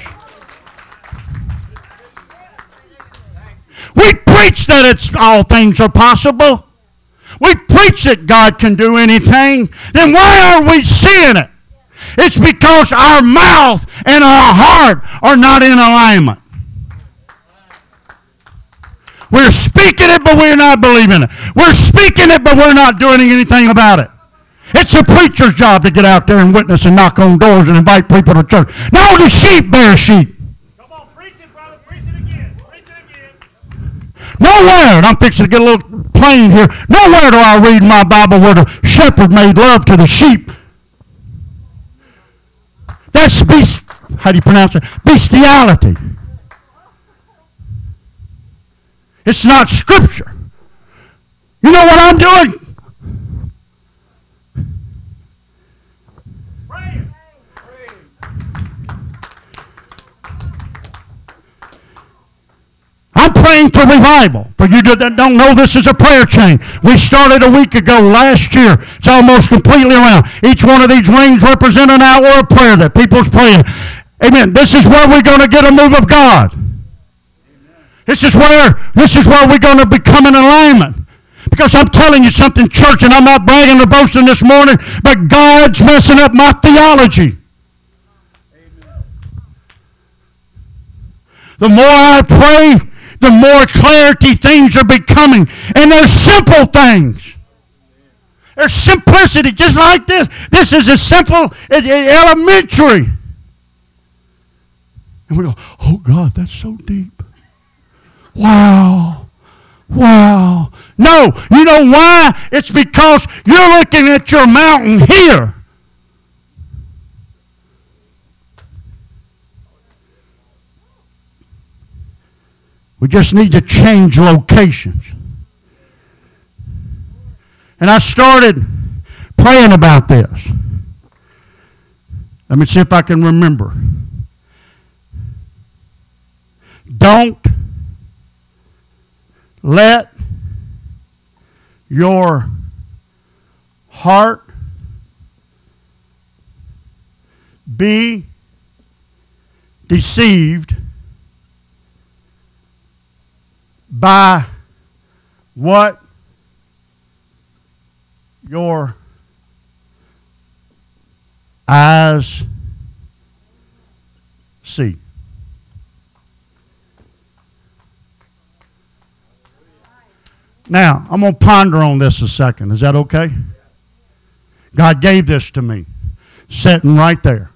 We preach that all things are possible. We preach that God can do anything. Then why are we seeing it? It's because our mouth and our heart are not in alignment. We're speaking it, but we're not believing it. We're speaking it, but we're not doing anything about it. It's a preacher's job to get out there and witness and knock on doors and invite people to church. No, the sheep bear sheep. Come on, preach it, brother. Preach it again. Preach it again. Nowhere, and I'm fixing to get a little plain here, nowhere do I read in my Bible where the shepherd made love to the sheep. That's how do you pronounce it? Bestiality. It's not Scripture. You know what I'm doing? I'm praying for revival. For you that don't know, this is a prayer chain. We started a week ago last year. It's almost completely around. Each one of these rings represent an hour of prayer that people's praying. Amen. This is where we're going to get a move of God. This is where we're going to become in alignment. Because I'm telling you something, church, and I'm not bragging or boasting this morning, but God's messing up my theology. The more I pray, the more clarity things are becoming. And they're simple things. There's simplicity, just like this. This is as simple, elementary. And we go, oh God, that's so deep. Wow. Wow. No, you know why? It's because you're looking at your mountain here. We just need to change locations. And I started praying about this. Let me see if I can remember. Don't let your heart be deceived by what your eyes see. Now, I'm going to ponder on this a second. Is that okay? God gave this to me, sitting right there.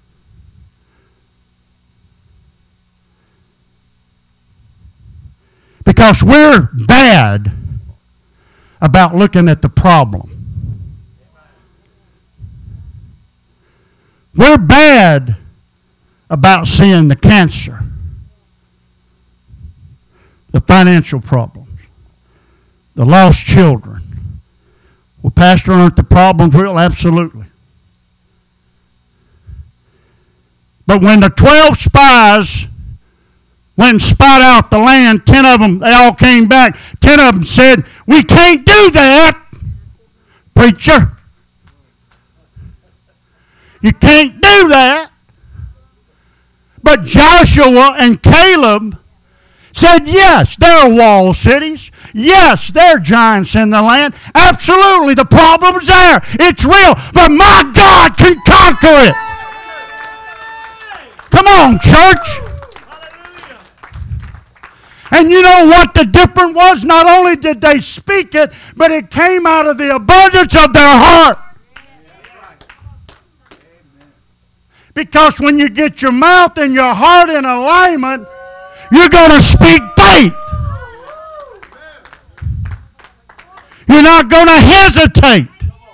Because we're bad about looking at the problem. We're bad about seeing the cancer, the financial problems, the lost children. Well, Pastor, aren't the problems real? Absolutely. But when the 12 spies went and spied out the land, 10 of them, they all came back. 10 of them said, "We can't do that, preacher. You can't do that." But Joshua and Caleb said, "Yes, there are walled cities. Yes, there are giants in the land. Absolutely, the problem's there. It's real. But my God can conquer it." Come on, church. And you know what the difference was? Not only did they speak it, but it came out of the abundance of their heart. Because when you get your mouth and your heart in alignment, you're going to speak faith. You're not going to hesitate.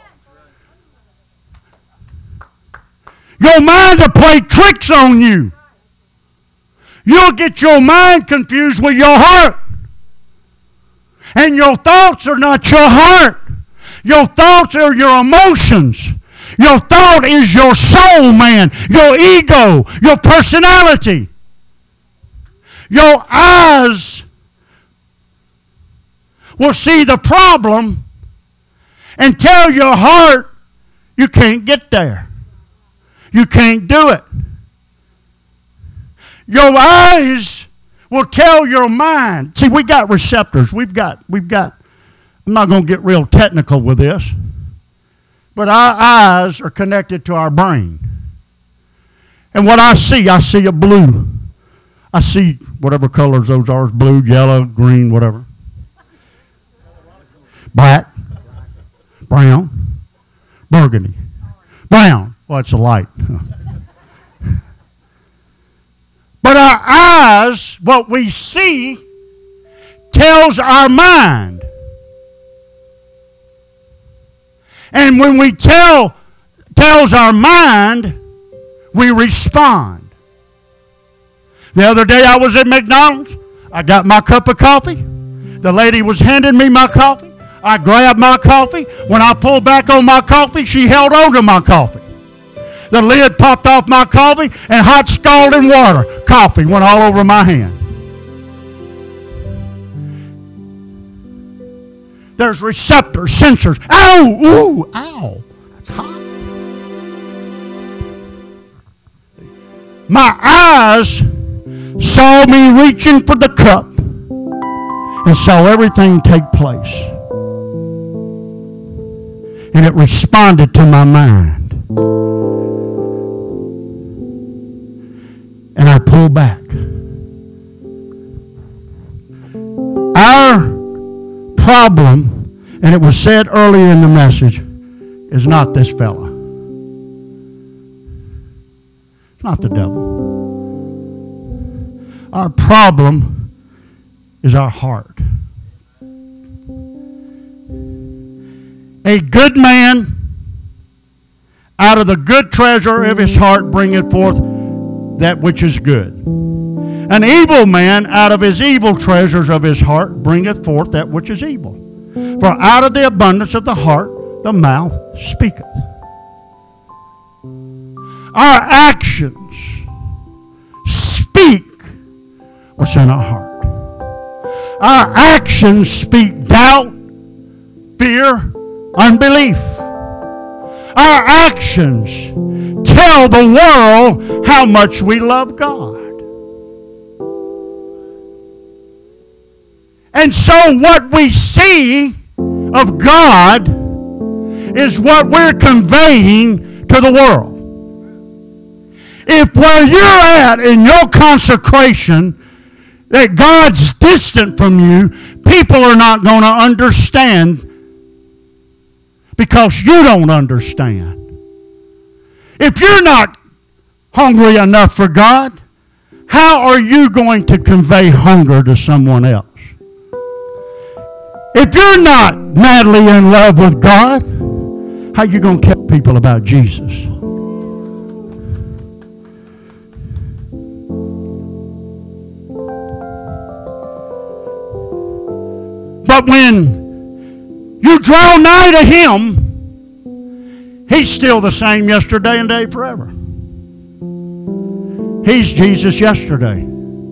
Your mind will play tricks on you. You'll get your mind confused with your heart. And your thoughts are not your heart. Your thoughts are your emotions. Your thought is your soul, man. Your ego, your personality. Your eyes will see the problem and tell your heart you can't get there. You can't do it. Your eyes will tell your mind. See, we got receptors. We've got, I'm not going to get real technical with this, but our eyes are connected to our brain. And what I see a blue. I see whatever colors those are, blue, yellow, green, whatever. Black, brown, burgundy. Brown, well, it's a light. But our eyes, what we see, tells our mind. And when we tells our mind, we respond. The other day I was at McDonald's. I got my cup of coffee. The lady was handing me my coffee. I grabbed my coffee. When I pulled back on my coffee, she held on to my coffee. The lid popped off my coffee, and hot scalding water, coffee, went all over my hand. There's receptors, sensors. Ow! Ooh! Ow! That's hot. My eyes saw me reaching for the cup and saw everything take place. And it responded to my mind. And I pull back. Our problem, and it was said earlier in the message, is not this fella. It's not the devil. Our problem is our heart. A good man out of the good treasure of his heart bringeth forth that which is good. An evil man out of his evil treasures of his heart bringeth forth that which is evil. For out of the abundance of the heart the mouth speaketh. Our actions speak what's in our heart. Our actions speak doubt, fear, unbelief. Our actions tell the world how much we love God. And so what we see of God is what we're conveying to the world. If where you're at in your consecration, that God's distant from you, people are not going to understand because you don't understand. If you're not hungry enough for God, how are you going to convey hunger to someone else? If you're not madly in love with God, how are you going to tell people about Jesus? But when you draw nigh to Him, He's still the same yesterday and day forever. He's Jesus yesterday.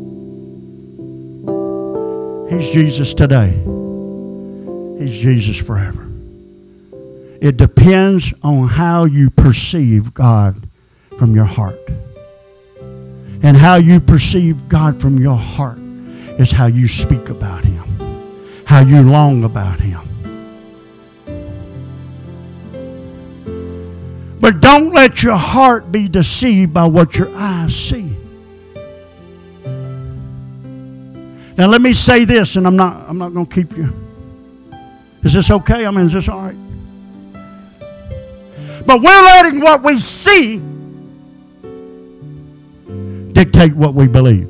He's Jesus today. He's Jesus forever. It depends on how you perceive God from your heart. And how you perceive God from your heart is how you speak about Him. How you long about Him. But don't let your heart be deceived by what your eyes see. Now let me say this, and I'm not going to keep you. Is this okay? I mean, is this all right? But we're letting what we see dictate what we believe.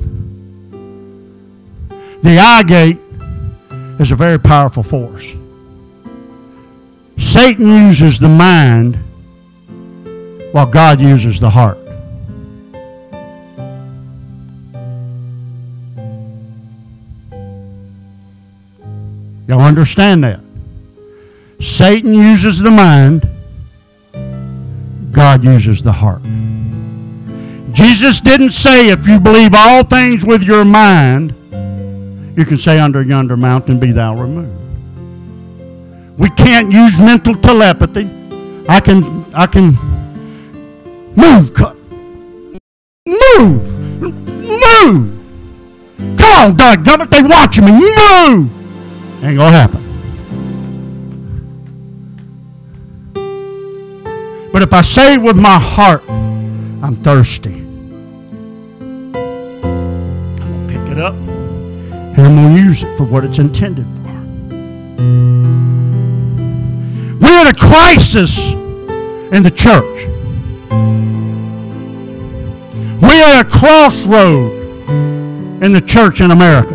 The eye gate is a very powerful force. Satan uses the mind while God uses the heart. Y'all understand that? Satan uses the mind, God uses the heart. Jesus didn't say if you believe all things with your mind, you can say under yonder mountain, be thou removed. We can't use mental telepathy. I can move. Move. Come on, doggone it, they watching me. Move. Ain't gonna happen. But if I say with my heart, I'm thirsty, I'm gonna pick it up. And I'm going to use it for what it's intended for. We're in a crisis in the church. We're at a crossroad in the church in America.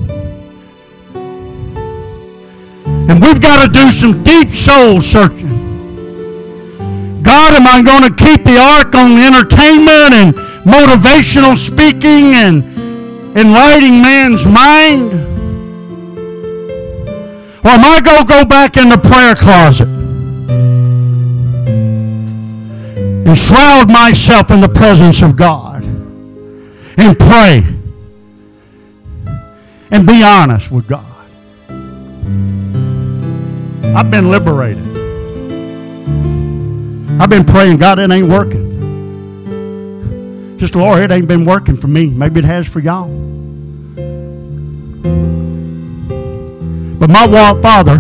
And we've got to do some deep soul searching. God, am I going to keep the ark on entertainment and motivational speaking and enlightening man's mind? Or am I going to go back in the prayer closet and shroud myself in the presence of God and pray and be honest with God? I've been liberated. I've been praying, God, it ain't working. Just, Lord, it ain't been working for me. Maybe it has for y'all. But my Father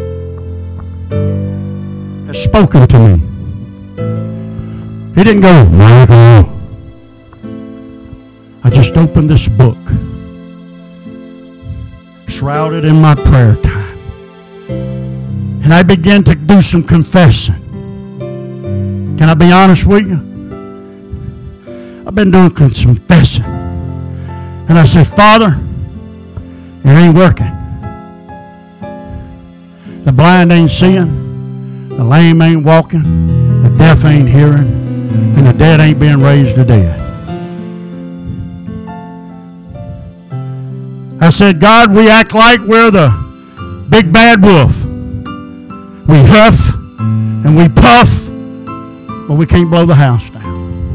has spoken to me. He didn't go, no. I just opened this book, shrouded in my prayer time, and I began to do some confessing. Can I be honest with you? I've been doing some confessing. And I said, Father, it ain't working. The blind ain't seeing. The lame ain't walking. The deaf ain't hearing. And the dead ain't being raised to dead. I said, God, we act like we're the big bad wolf. We huff and we puff, but we can't blow the house down.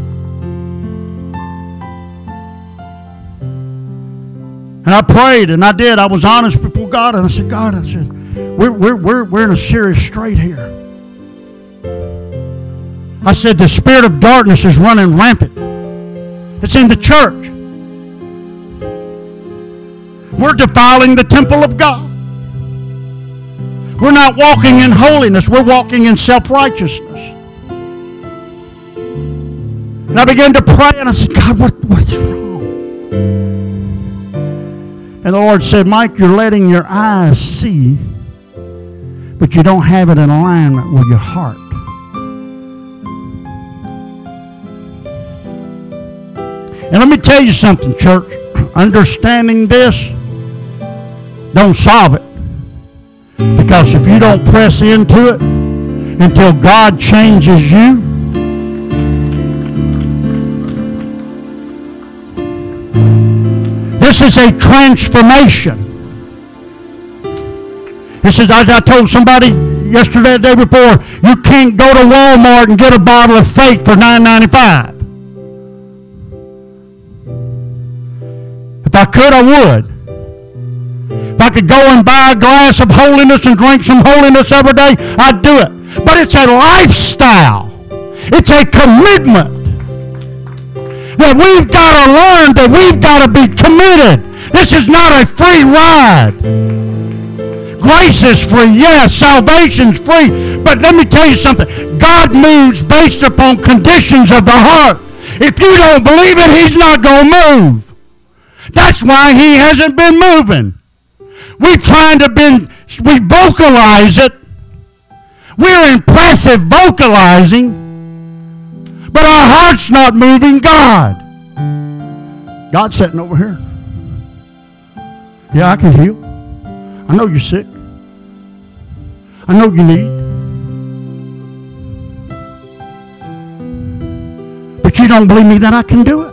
And I prayed, and I did. I was honest before God, and I said, God, I said, we're in a serious strait here. I said the spirit of darkness is running rampant. It's in the church. We're defiling the temple of God. We're not walking in holiness. We're walking in self-righteousness. And I began to pray, and I said, God, what's wrong? And the Lord said, Mike, you're letting your eyes see, but you don't have it in alignment with your heart. And let me tell you something, church. Understanding this don't solve it. Because if you don't press into it until God changes you, this is a transformation. This is, I told somebody yesterday, the day before, you can't go to Walmart and get a bottle of faith for $9.95. If I could, I would. If I could go and buy a glass of holiness and drink some holiness every day, I'd do it. But it's a lifestyle. It's a commitment that we've got to learn, that we've got to be committed. This is not a free ride. Grace is free, yes. Salvation's free. But let me tell you something. God moves based upon conditions of the heart. If you don't believe it, He's not going to move. That's why He hasn't been moving. We vocalize it. We're impressive vocalizing, but our heart's not moving God. God's sitting over here. Yeah, I can heal. I know you're sick. I know you need. But you don't believe me that I can do it.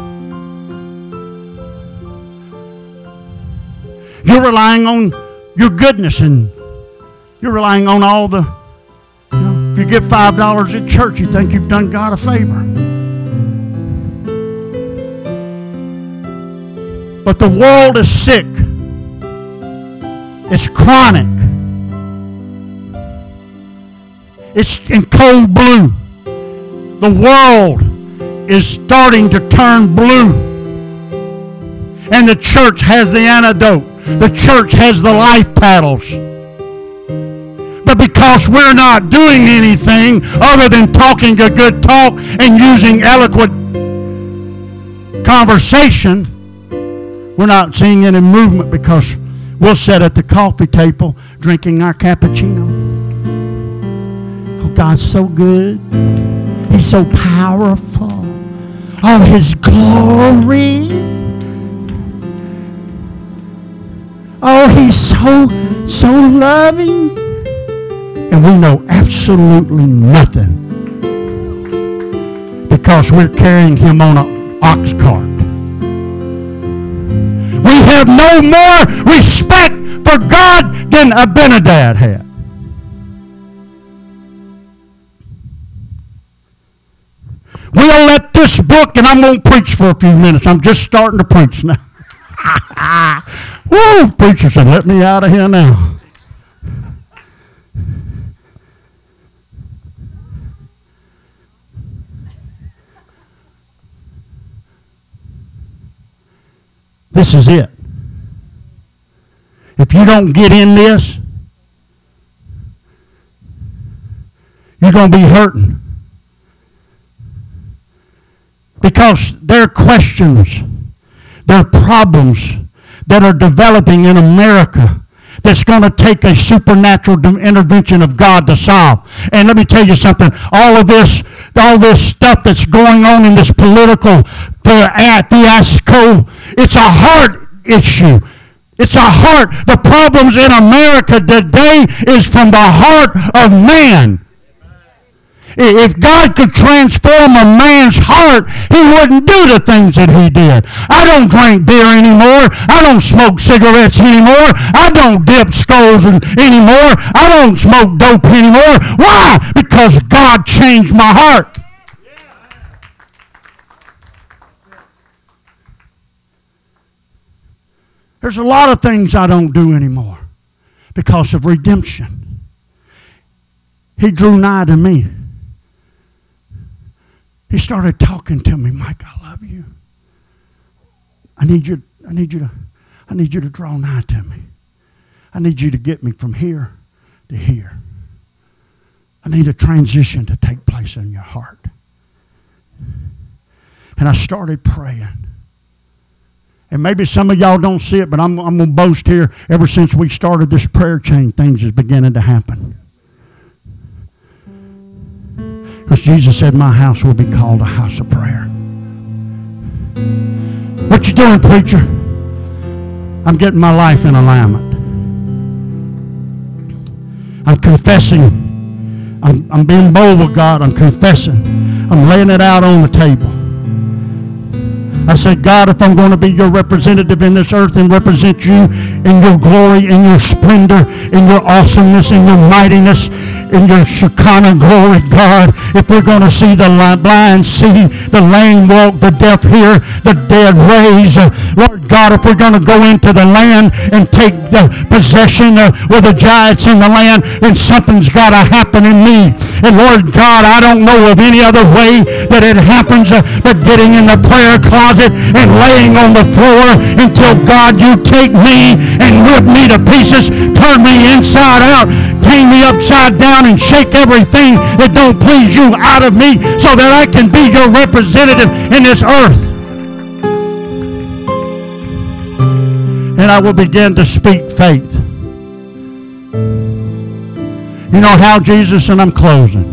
You're relying on your goodness, and you're relying on all the, if you give $5 at church, you think you've done God a favor. But the world is sick. It's chronic. It's in cold blue. The world is starting to turn blue. And the church has the antidote. The church has the life paddles. But because we're not doing anything other than talking a good talk and using eloquent conversation, we're not seeing any movement because we'll sit at the coffee table drinking our cappuccino. Oh, God's so good. He's so powerful. Oh, His glory. Oh, He's so loving. And we know absolutely nothing because we're carrying Him on an ox cart. We have no more respect for God than Abinadab had. We'll let this book, and I'm going to preach for a few minutes. I'm just starting to preach now. Woo! Preacher said, let me out of here now. This is it. If you don't get in this, you're going to be hurting. Because there are questions, there are problems that are developing in America that's going to take a supernatural intervention of God to solve. And let me tell you something, all this stuff that's going on in this political fiasco, it's a heart issue. It's a heart. The problems in America today is from the heart of man. If God could transform a man's heart, He wouldn't do the things that He did. I don't drink beer anymore. I don't smoke cigarettes anymore. I don't dip skulls anymore. I don't smoke dope anymore. Why? Because God changed my heart. There's a lot of things I don't do anymore because of redemption. He drew nigh to me. He started talking to me. Mike, I love you. I need you to draw nigh to me. I need you to get me from here to here. I need a transition to take place in your heart. And I started praying. And maybe some of y'all don't see it, but I'm going to boast here. Ever since we started this prayer chain, things is beginning to happen. Because Jesus said, my house will be called a house of prayer. What you doing, preacher? I'm getting my life in alignment. I'm confessing. I'm being bold with God. I'm confessing. I'm laying it out on the table. I said, God, if I'm going to be your representative in this earth and represent you in your glory, in your splendor, in your awesomeness, in your mightiness, in your Shekinah glory, God, if we're going to see the blind see, the lame walk, the deaf hear, the dead raise, Lord God, if we're going to go into the land and take the possession with the giants in the land, then something's got to happen in me. And Lord God, I don't know of any other way that it happens but getting in the prayer closet and laying on the floor until, God, you take me and rip me to pieces, turn me inside out, hang me upside down, and shake everything that don't please you out of me so that I can be your representative in this earth. And I will begin to speak faith. You know how, Jesus, and I'm closing.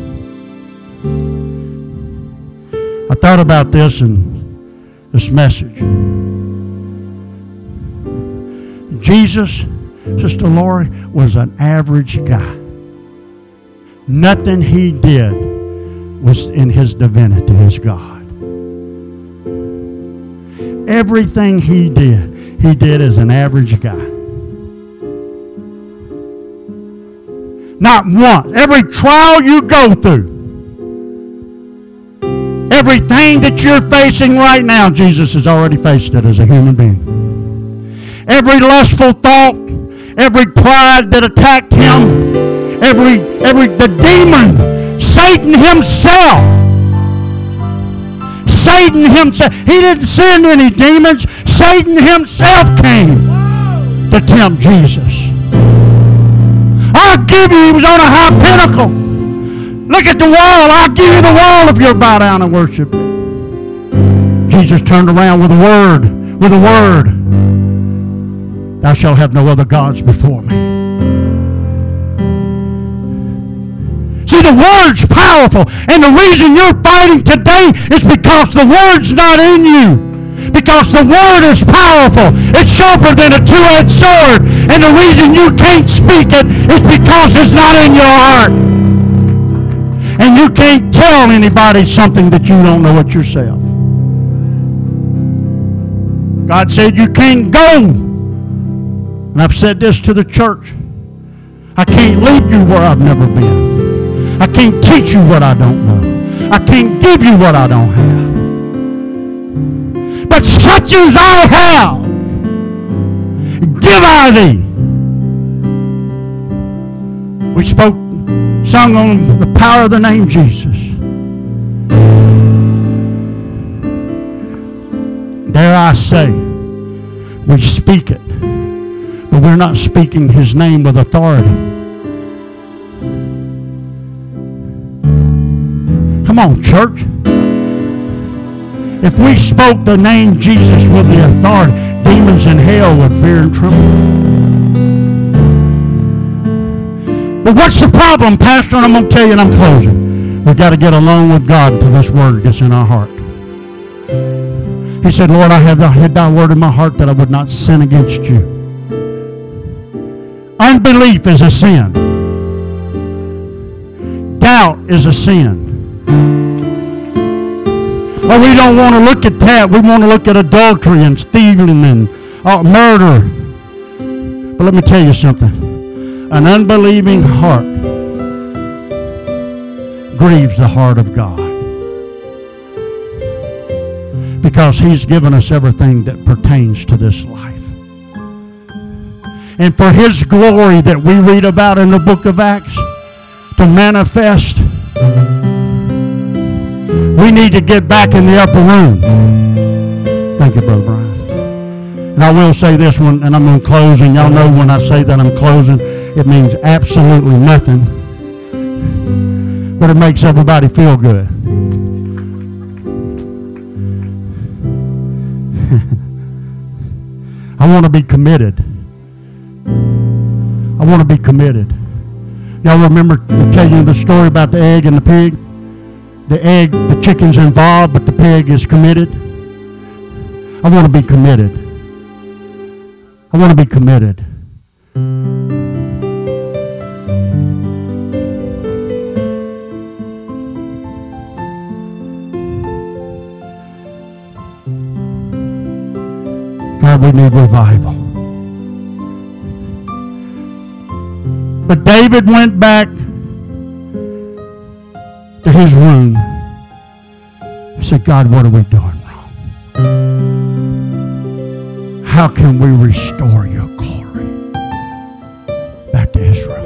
I thought about this in this message. Jesus, Sister Lori, was an average guy. Nothing he did was in his divinity as God. Everything he did as an average guy. Not one. Every trial you go through, everything that you're facing right now, Jesus has already faced it as a human being. Every lustful thought, every pride that attacked him, the demon, Satan himself, he didn't send any demons. Satan himself came to tempt Jesus. I'll give you, he was on a high pinnacle. Look at the wall. I'll give you the wall if you'll bow down and worship me. Jesus turned around with a word. Thou shalt have no other gods before me. See, the word's powerful. And the reason you're fighting today is because the word's not in you. Because the word is powerful. It's sharper than a two-edged sword. And the reason you can't speak it is because it's not in your heart. And you can't tell anybody something that you don't know it yourself. God said you can't go. And I've said this to the church. I can't lead you where I've never been. I can't teach you what I don't know. I can't give you what I don't have. But such as I have, give I thee. We sung on the power of the name Jesus. Dare I say, we speak it, but we're not speaking his name with authority. Come on, church. If we spoke the name Jesus with the authority, demons in hell would fear and tremble. But what's the problem, Pastor? And I'm going to tell you, and I'm closing. We've got to get along with God until this word gets in our heart. He said, Lord, I have hid thy word in my heart that I would not sin against you. Unbelief is a sin. Doubt is a sin. Well, we don't want to look at that. We want to look at adultery and stealing and murder. But let me tell you something. An unbelieving heart grieves the heart of God. Because he's given us everything that pertains to this life. And for his glory that we read about in the book of Acts to manifest, We need to get back in the upper room. Thank you, Brother Brian. And I will say this one, and I'm going to close, and y'all know when I say that I'm closing, it means absolutely nothing. But it makes everybody feel good. I want to be committed. I want to be committed. Y'all remember to tell you the story about the egg and the pig? The egg, the chicken's involved, but the pig is committed. I want to be committed. I want to be committed. God, we need revival. But David went back to his room. He said, God, what are we doing wrong? How can we restore your glory back to Israel?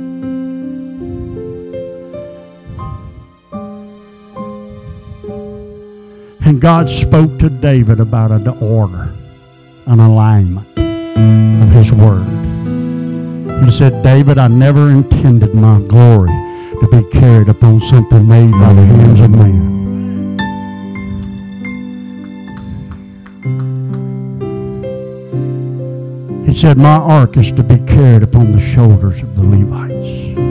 And God spoke to David about an order, an alignment of his word. He said, David, I never intended my glory to be carried upon something made by the hands of man. He said, my ark is to be carried upon the shoulders of the Levites.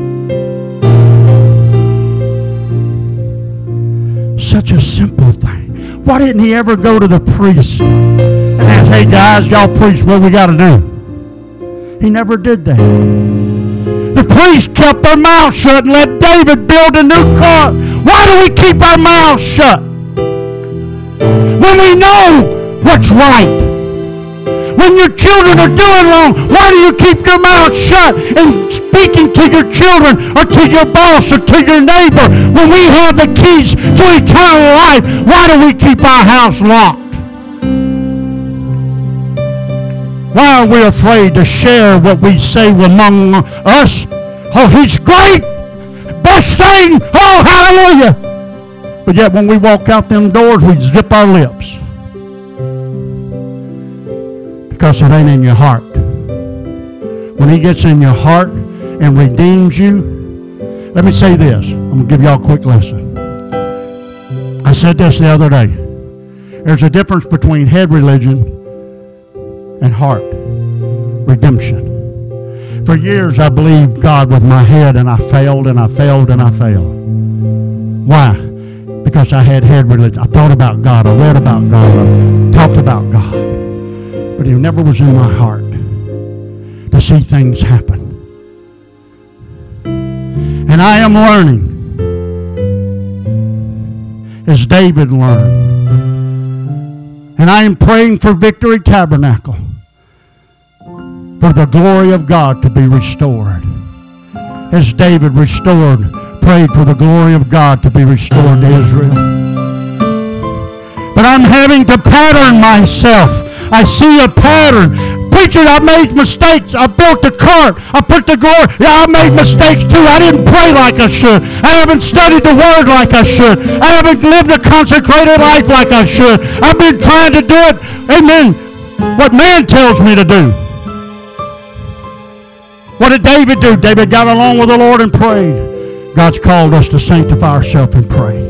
Such a simple thing. Why didn't he ever go to the priest and ask, hey guys, y'all preach what we got to do? He never did that. The priest kept their mouths shut and let David build a new court. Why do we keep our mouths shut? When we know what's right. When your children are doing wrong, why do you keep your mouth shut and speaking to your children or to your boss or to your neighbor? When we have the keys to eternal life, why do we keep our house locked? Why are we afraid to share what we say among us? Oh, he's great. Best thing. Oh, hallelujah. But yet when we walk out them doors, we zip our lips. Because it ain't in your heart. When he gets in your heart and redeems you, let me say this. I'm going to give y'all a quick lesson. I said this the other day. There's a difference between head religion and heart redemption. For years I believed God with my head, and I failed and I failed and I failed. Why? Because I had head religion. I thought about God. I read about God. I talked about God. But He never was in my heart to see things happen. And I am learning, as David learned. And I am praying for Victory Tabernacle, for the glory of God to be restored. As David prayed for the glory of God to be restored to Israel. But I'm having to pattern myself. I see a pattern. Preacher, I made mistakes. I built the cart. I put the glory. Yeah, I made mistakes too. I didn't pray like I should. I haven't studied the Word like I should. I haven't lived a consecrated life like I should. I've been trying to do it, amen, what man tells me to do. What did David do? David got along with the Lord and prayed. God's called us to sanctify ourselves and pray.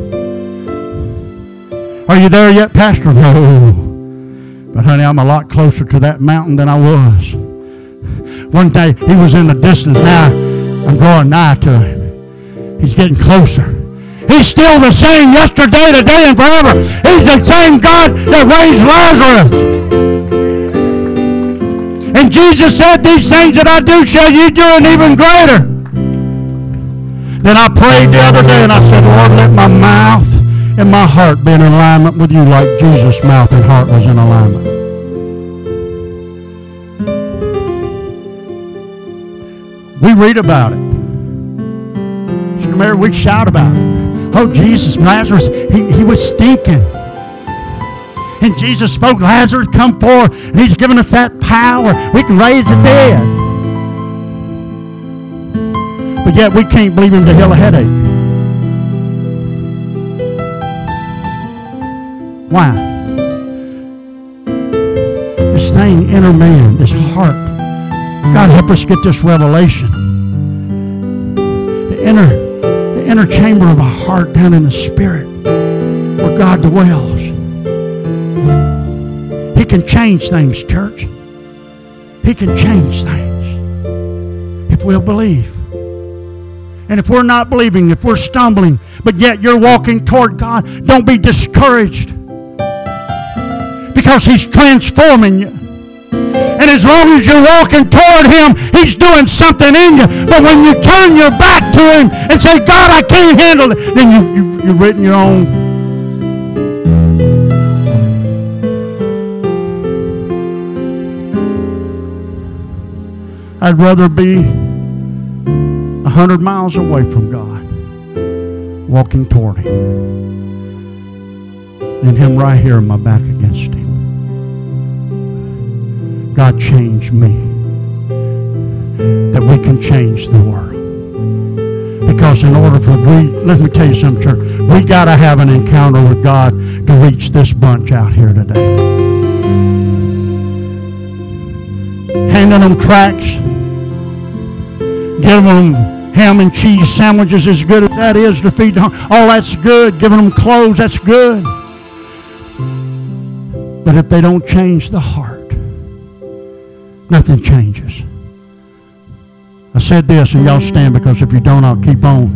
Are you there yet, Pastor? No. But honey, I'm a lot closer to that mountain than I was. One day, he was in the distance. Now, I'm drawing nigh to him. He's getting closer. He's still the same yesterday, today, and forever. He's the same God that raised Lazarus. And Jesus said, these things that I do shall you do, and even greater. Then I prayed the other day, and I said, Lord, let my mouth and my heart be in alignment with you like Jesus' mouth and heart was in alignment. We read about it. Sister Mary, we shout about it. Oh, Jesus, Lazarus, he was stinking. And Jesus spoke, Lazarus, come forth. And He's given us that power. We can raise the dead. But yet we can't believe Him to heal a headache. Why? This thing, inner man, this heart. God, help us get this revelation. The inner chamber of our heart down in the spirit where God dwells. He can change things, church. He can change things if we'll believe. And if we're not believing, if we're stumbling, but yet you're walking toward God, don't be discouraged. Because He's transforming you. And as long as you're walking toward Him, He's doing something in you. But when you turn your back to Him and say, God, I can't handle it, then you've written your own. I'd rather be 100 miles away from God, walking toward Him, than Him right here in my back against Him. God, change me, that we can change the world. Because in order for let me tell you something, church, we got to have an encounter with God to reach this bunch out here today. Handing them tracts, giving them ham and cheese sandwiches, as good as that is to feed them, all that's good. Giving them clothes, that's good. But if they don't change the heart, nothing changes. I said this, and y'all stand, because if you don't, I'll keep on.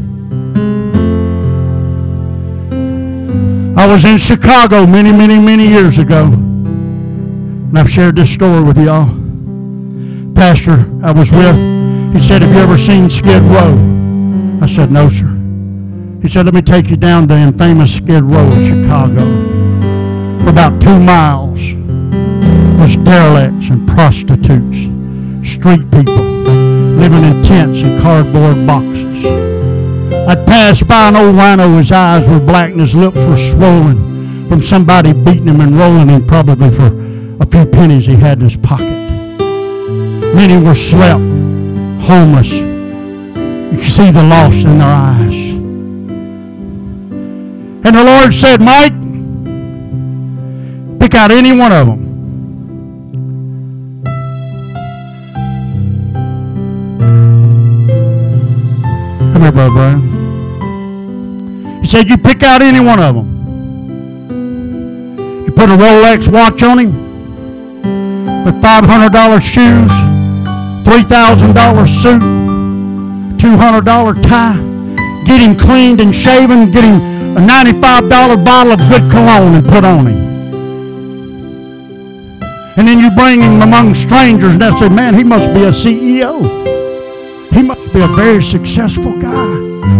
I was in Chicago many, many, many years ago, and I've shared this story with y'all. Pastor I was with, he said, have you ever seen Skid Row? I said, no, sir. He said, let me take you down the infamous Skid Row of Chicago. For about 2 miles was derelicts and prostitutes, street people, living in tents and cardboard boxes. I'd pass by an old wino, his eyes were black and his lips were swollen from somebody beating him and rolling him probably for a few pennies he had in his pocket. Many were slept, homeless. You could see the loss in their eyes. And the Lord said, Mike, pick out any one of them. Come here, Brother Brian. He said, you pick out any one of them. You put a Rolex watch on him, with $500 shoes, $3,000 suit, $200 tie, get him cleaned and shaven, get him a $95 bottle of good cologne and put on him. And then you bring him among strangers and they say, man, he must be a CEO. He must be a very successful guy.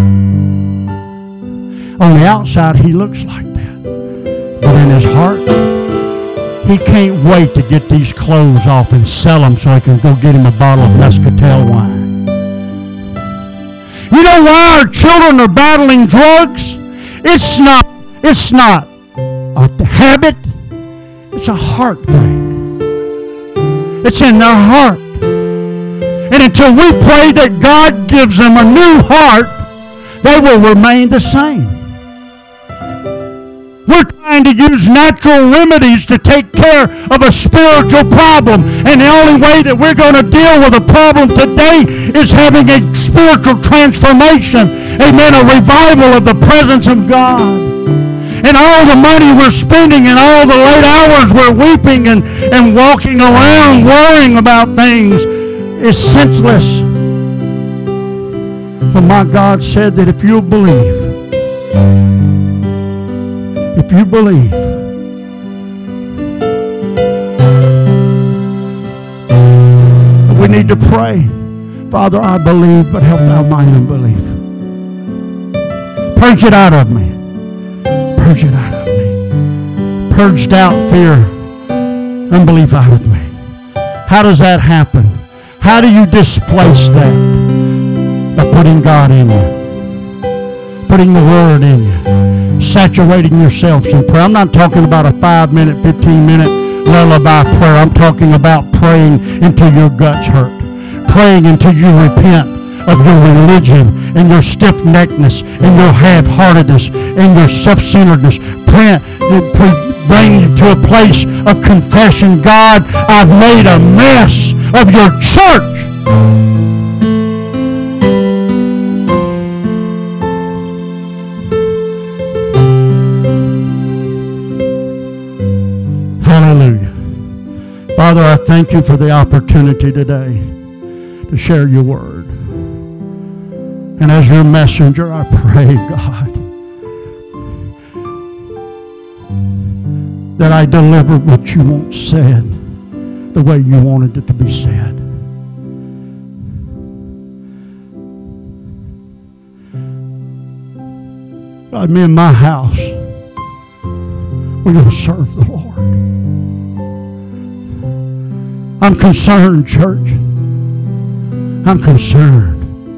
On the outside, he looks like that. But in his heart, he can't wait to get these clothes off and sell them so he can go get him a bottle of Muscatel wine. You know why our children are battling drugs? It's not a habit. It's a heart thing. It's in their heart. And until we pray that God gives them a new heart, they will remain the same. We're trying to use natural remedies to take care of a spiritual problem. And the only way that we're going to deal with a problem today is having a spiritual transformation. Amen. A revival of the presence of God. And all the money we're spending and all the late hours we're weeping and walking around worrying about things is senseless. For my God said that if you'll believe, we need to pray. Father, I believe, but help thou my unbelief. Purge it out of me. Purge it out of me. Purge doubt, fear, unbelief out of me. How does that happen? How do you displace that? By putting God in you. Putting the Word in you. Saturating yourselves in prayer. I'm not talking about a 5-minute, 15-minute lullaby prayer. I'm talking about praying until your guts hurt. Praying until you repent of your religion and your stiff-neckedness and your half-heartedness and your self-centeredness. bring you to a place of confession. God, I've made a mess of your church. Hallelujah. Father, I thank you for the opportunity today to share your word. And as your messenger, I pray, God, that I deliver what you want said the way you wanted it to be said. God, me and my house, we're going to serve the Lord. I'm concerned, church. I'm concerned.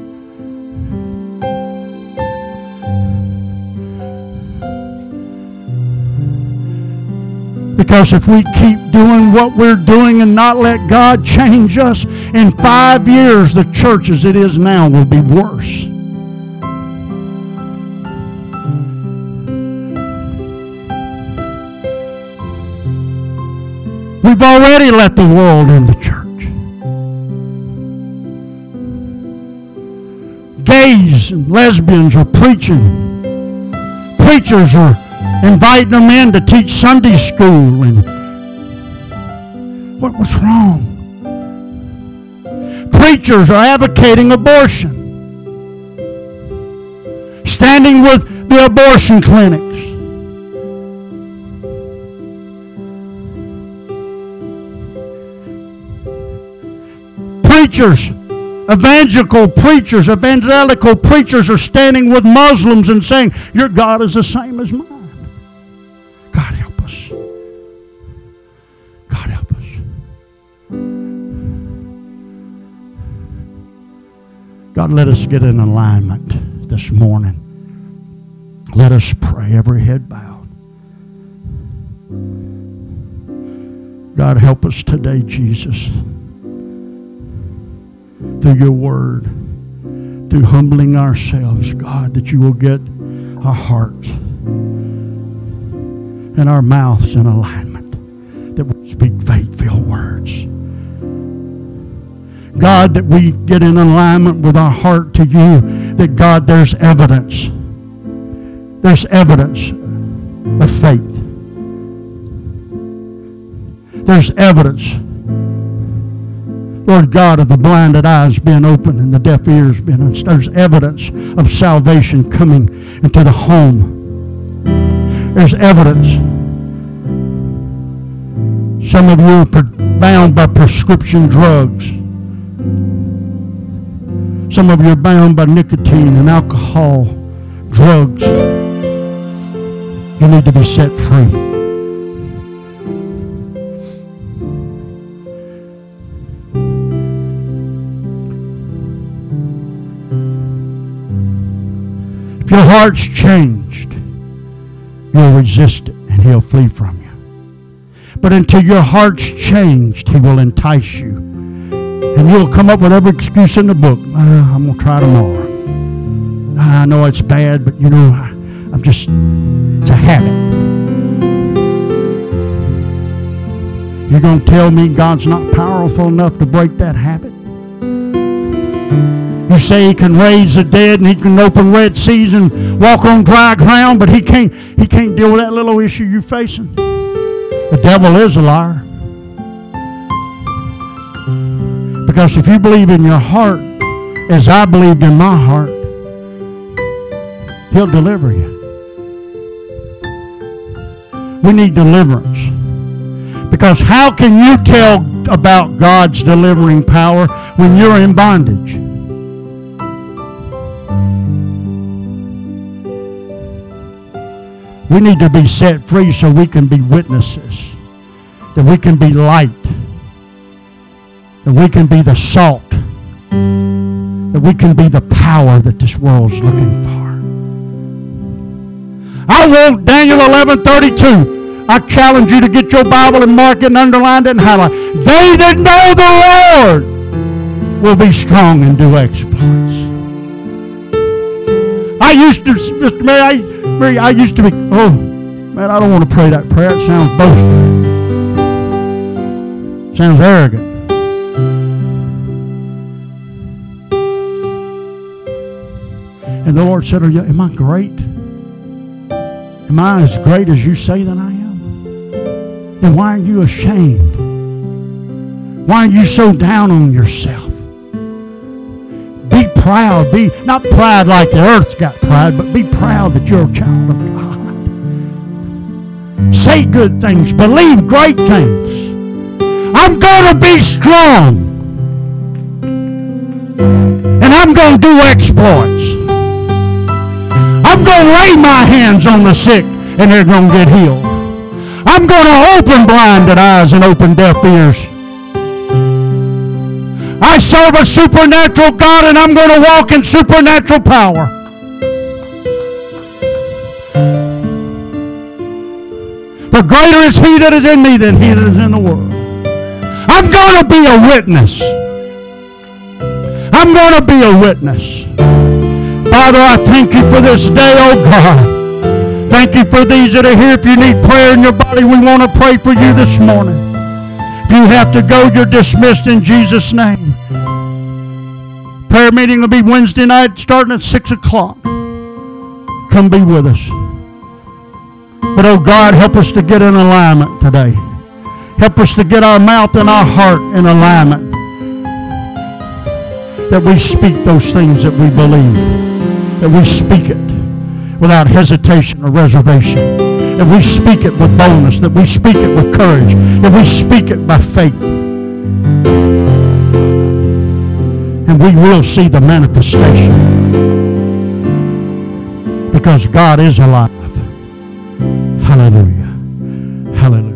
Because if we keep doing what we're doing and not let God change us, in 5 years, the church as it is now will be worse. We've already let the world in the church. Gays and lesbians are preaching. Preachers are inviting them in to teach Sunday school. And what's wrong? Preachers are advocating abortion, standing with the abortion clinics. Preachers, evangelical preachers are standing with Muslims and saying, your God is the same as mine. God help us. God help us. God, let us get in alignment this morning. Let us pray, every head bowed. God, help us today, Jesus. Through your word, through humbling ourselves, God, that you will get our hearts and our mouths in alignment, that we speak faith-filled words. God, that we get in alignment with our heart to you, that God, there's evidence. There's evidence of faith. There's evidence, Lord God, of the blinded eyes being opened and the deaf ears being unstopped. There's evidence of salvation coming into the home. There's evidence. Some of you are bound by prescription drugs. Some of you are bound by nicotine and alcohol, drugs. You need to be set free. If your heart's changed, you'll resist it and he'll flee from you. But until your heart's changed, he will entice you. And you'll come up with every excuse in the book. I'm going to try tomorrow. I know it's bad, but you know, it's a habit. You're going to tell me God's not powerful enough to break that habit? You say he can raise the dead and he can open red seas and walk on dry ground, but he can't deal with that little issue you're facing. The devil is a liar. Because if you believe in your heart as I believed in my heart, he'll deliver you. We need deliverance. Because how can you tell about God's delivering power when you're in bondage? We need to be set free so we can be witnesses, that we can be light, that we can be the salt, that we can be the power that this world's looking for. I want Daniel 11:32. I challenge you to get your Bible and mark it and underline it and highlight. They that know the Lord will be strong and do exploits. I used to, Sister Mary, I used to be, Man, I don't want to pray that prayer. It sounds boastful. It sounds arrogant. And the Lord said, am I great? Am I as great as you say that I am? Then why are you ashamed? Why are you so down on yourself? Be proud. Be not pride like the earth's got pride, but be proud that you're a child of God. Say good things. Believe great things. I'm going to be strong. And I'm going to do exploits. I'm going to lay my hands on the sick and they're going to get healed. I'm going to open blinded eyes and open deaf ears. I serve a supernatural God and I'm going to walk in supernatural power. For greater is He that is in me than he that is in the world. I'm going to be a witness. I'm going to be a witness. Father, I thank you for this day, oh God. Thank you for these that are here. If you need prayer in your body, we want to pray for you this morning. If you have to go, you're dismissed in Jesus' name. Prayer meeting will be Wednesday night starting at 6 o'clock. Come be with us. But oh God, help us to get in alignment today. Help us to get our mouth and our heart in alignment. That we speak those things that we believe. That we speak it without hesitation or reservation. That we speak it with boldness. That we speak it with courage. That we speak it by faith. And we will see the manifestation. Because God is alive. Hallelujah. Hallelujah.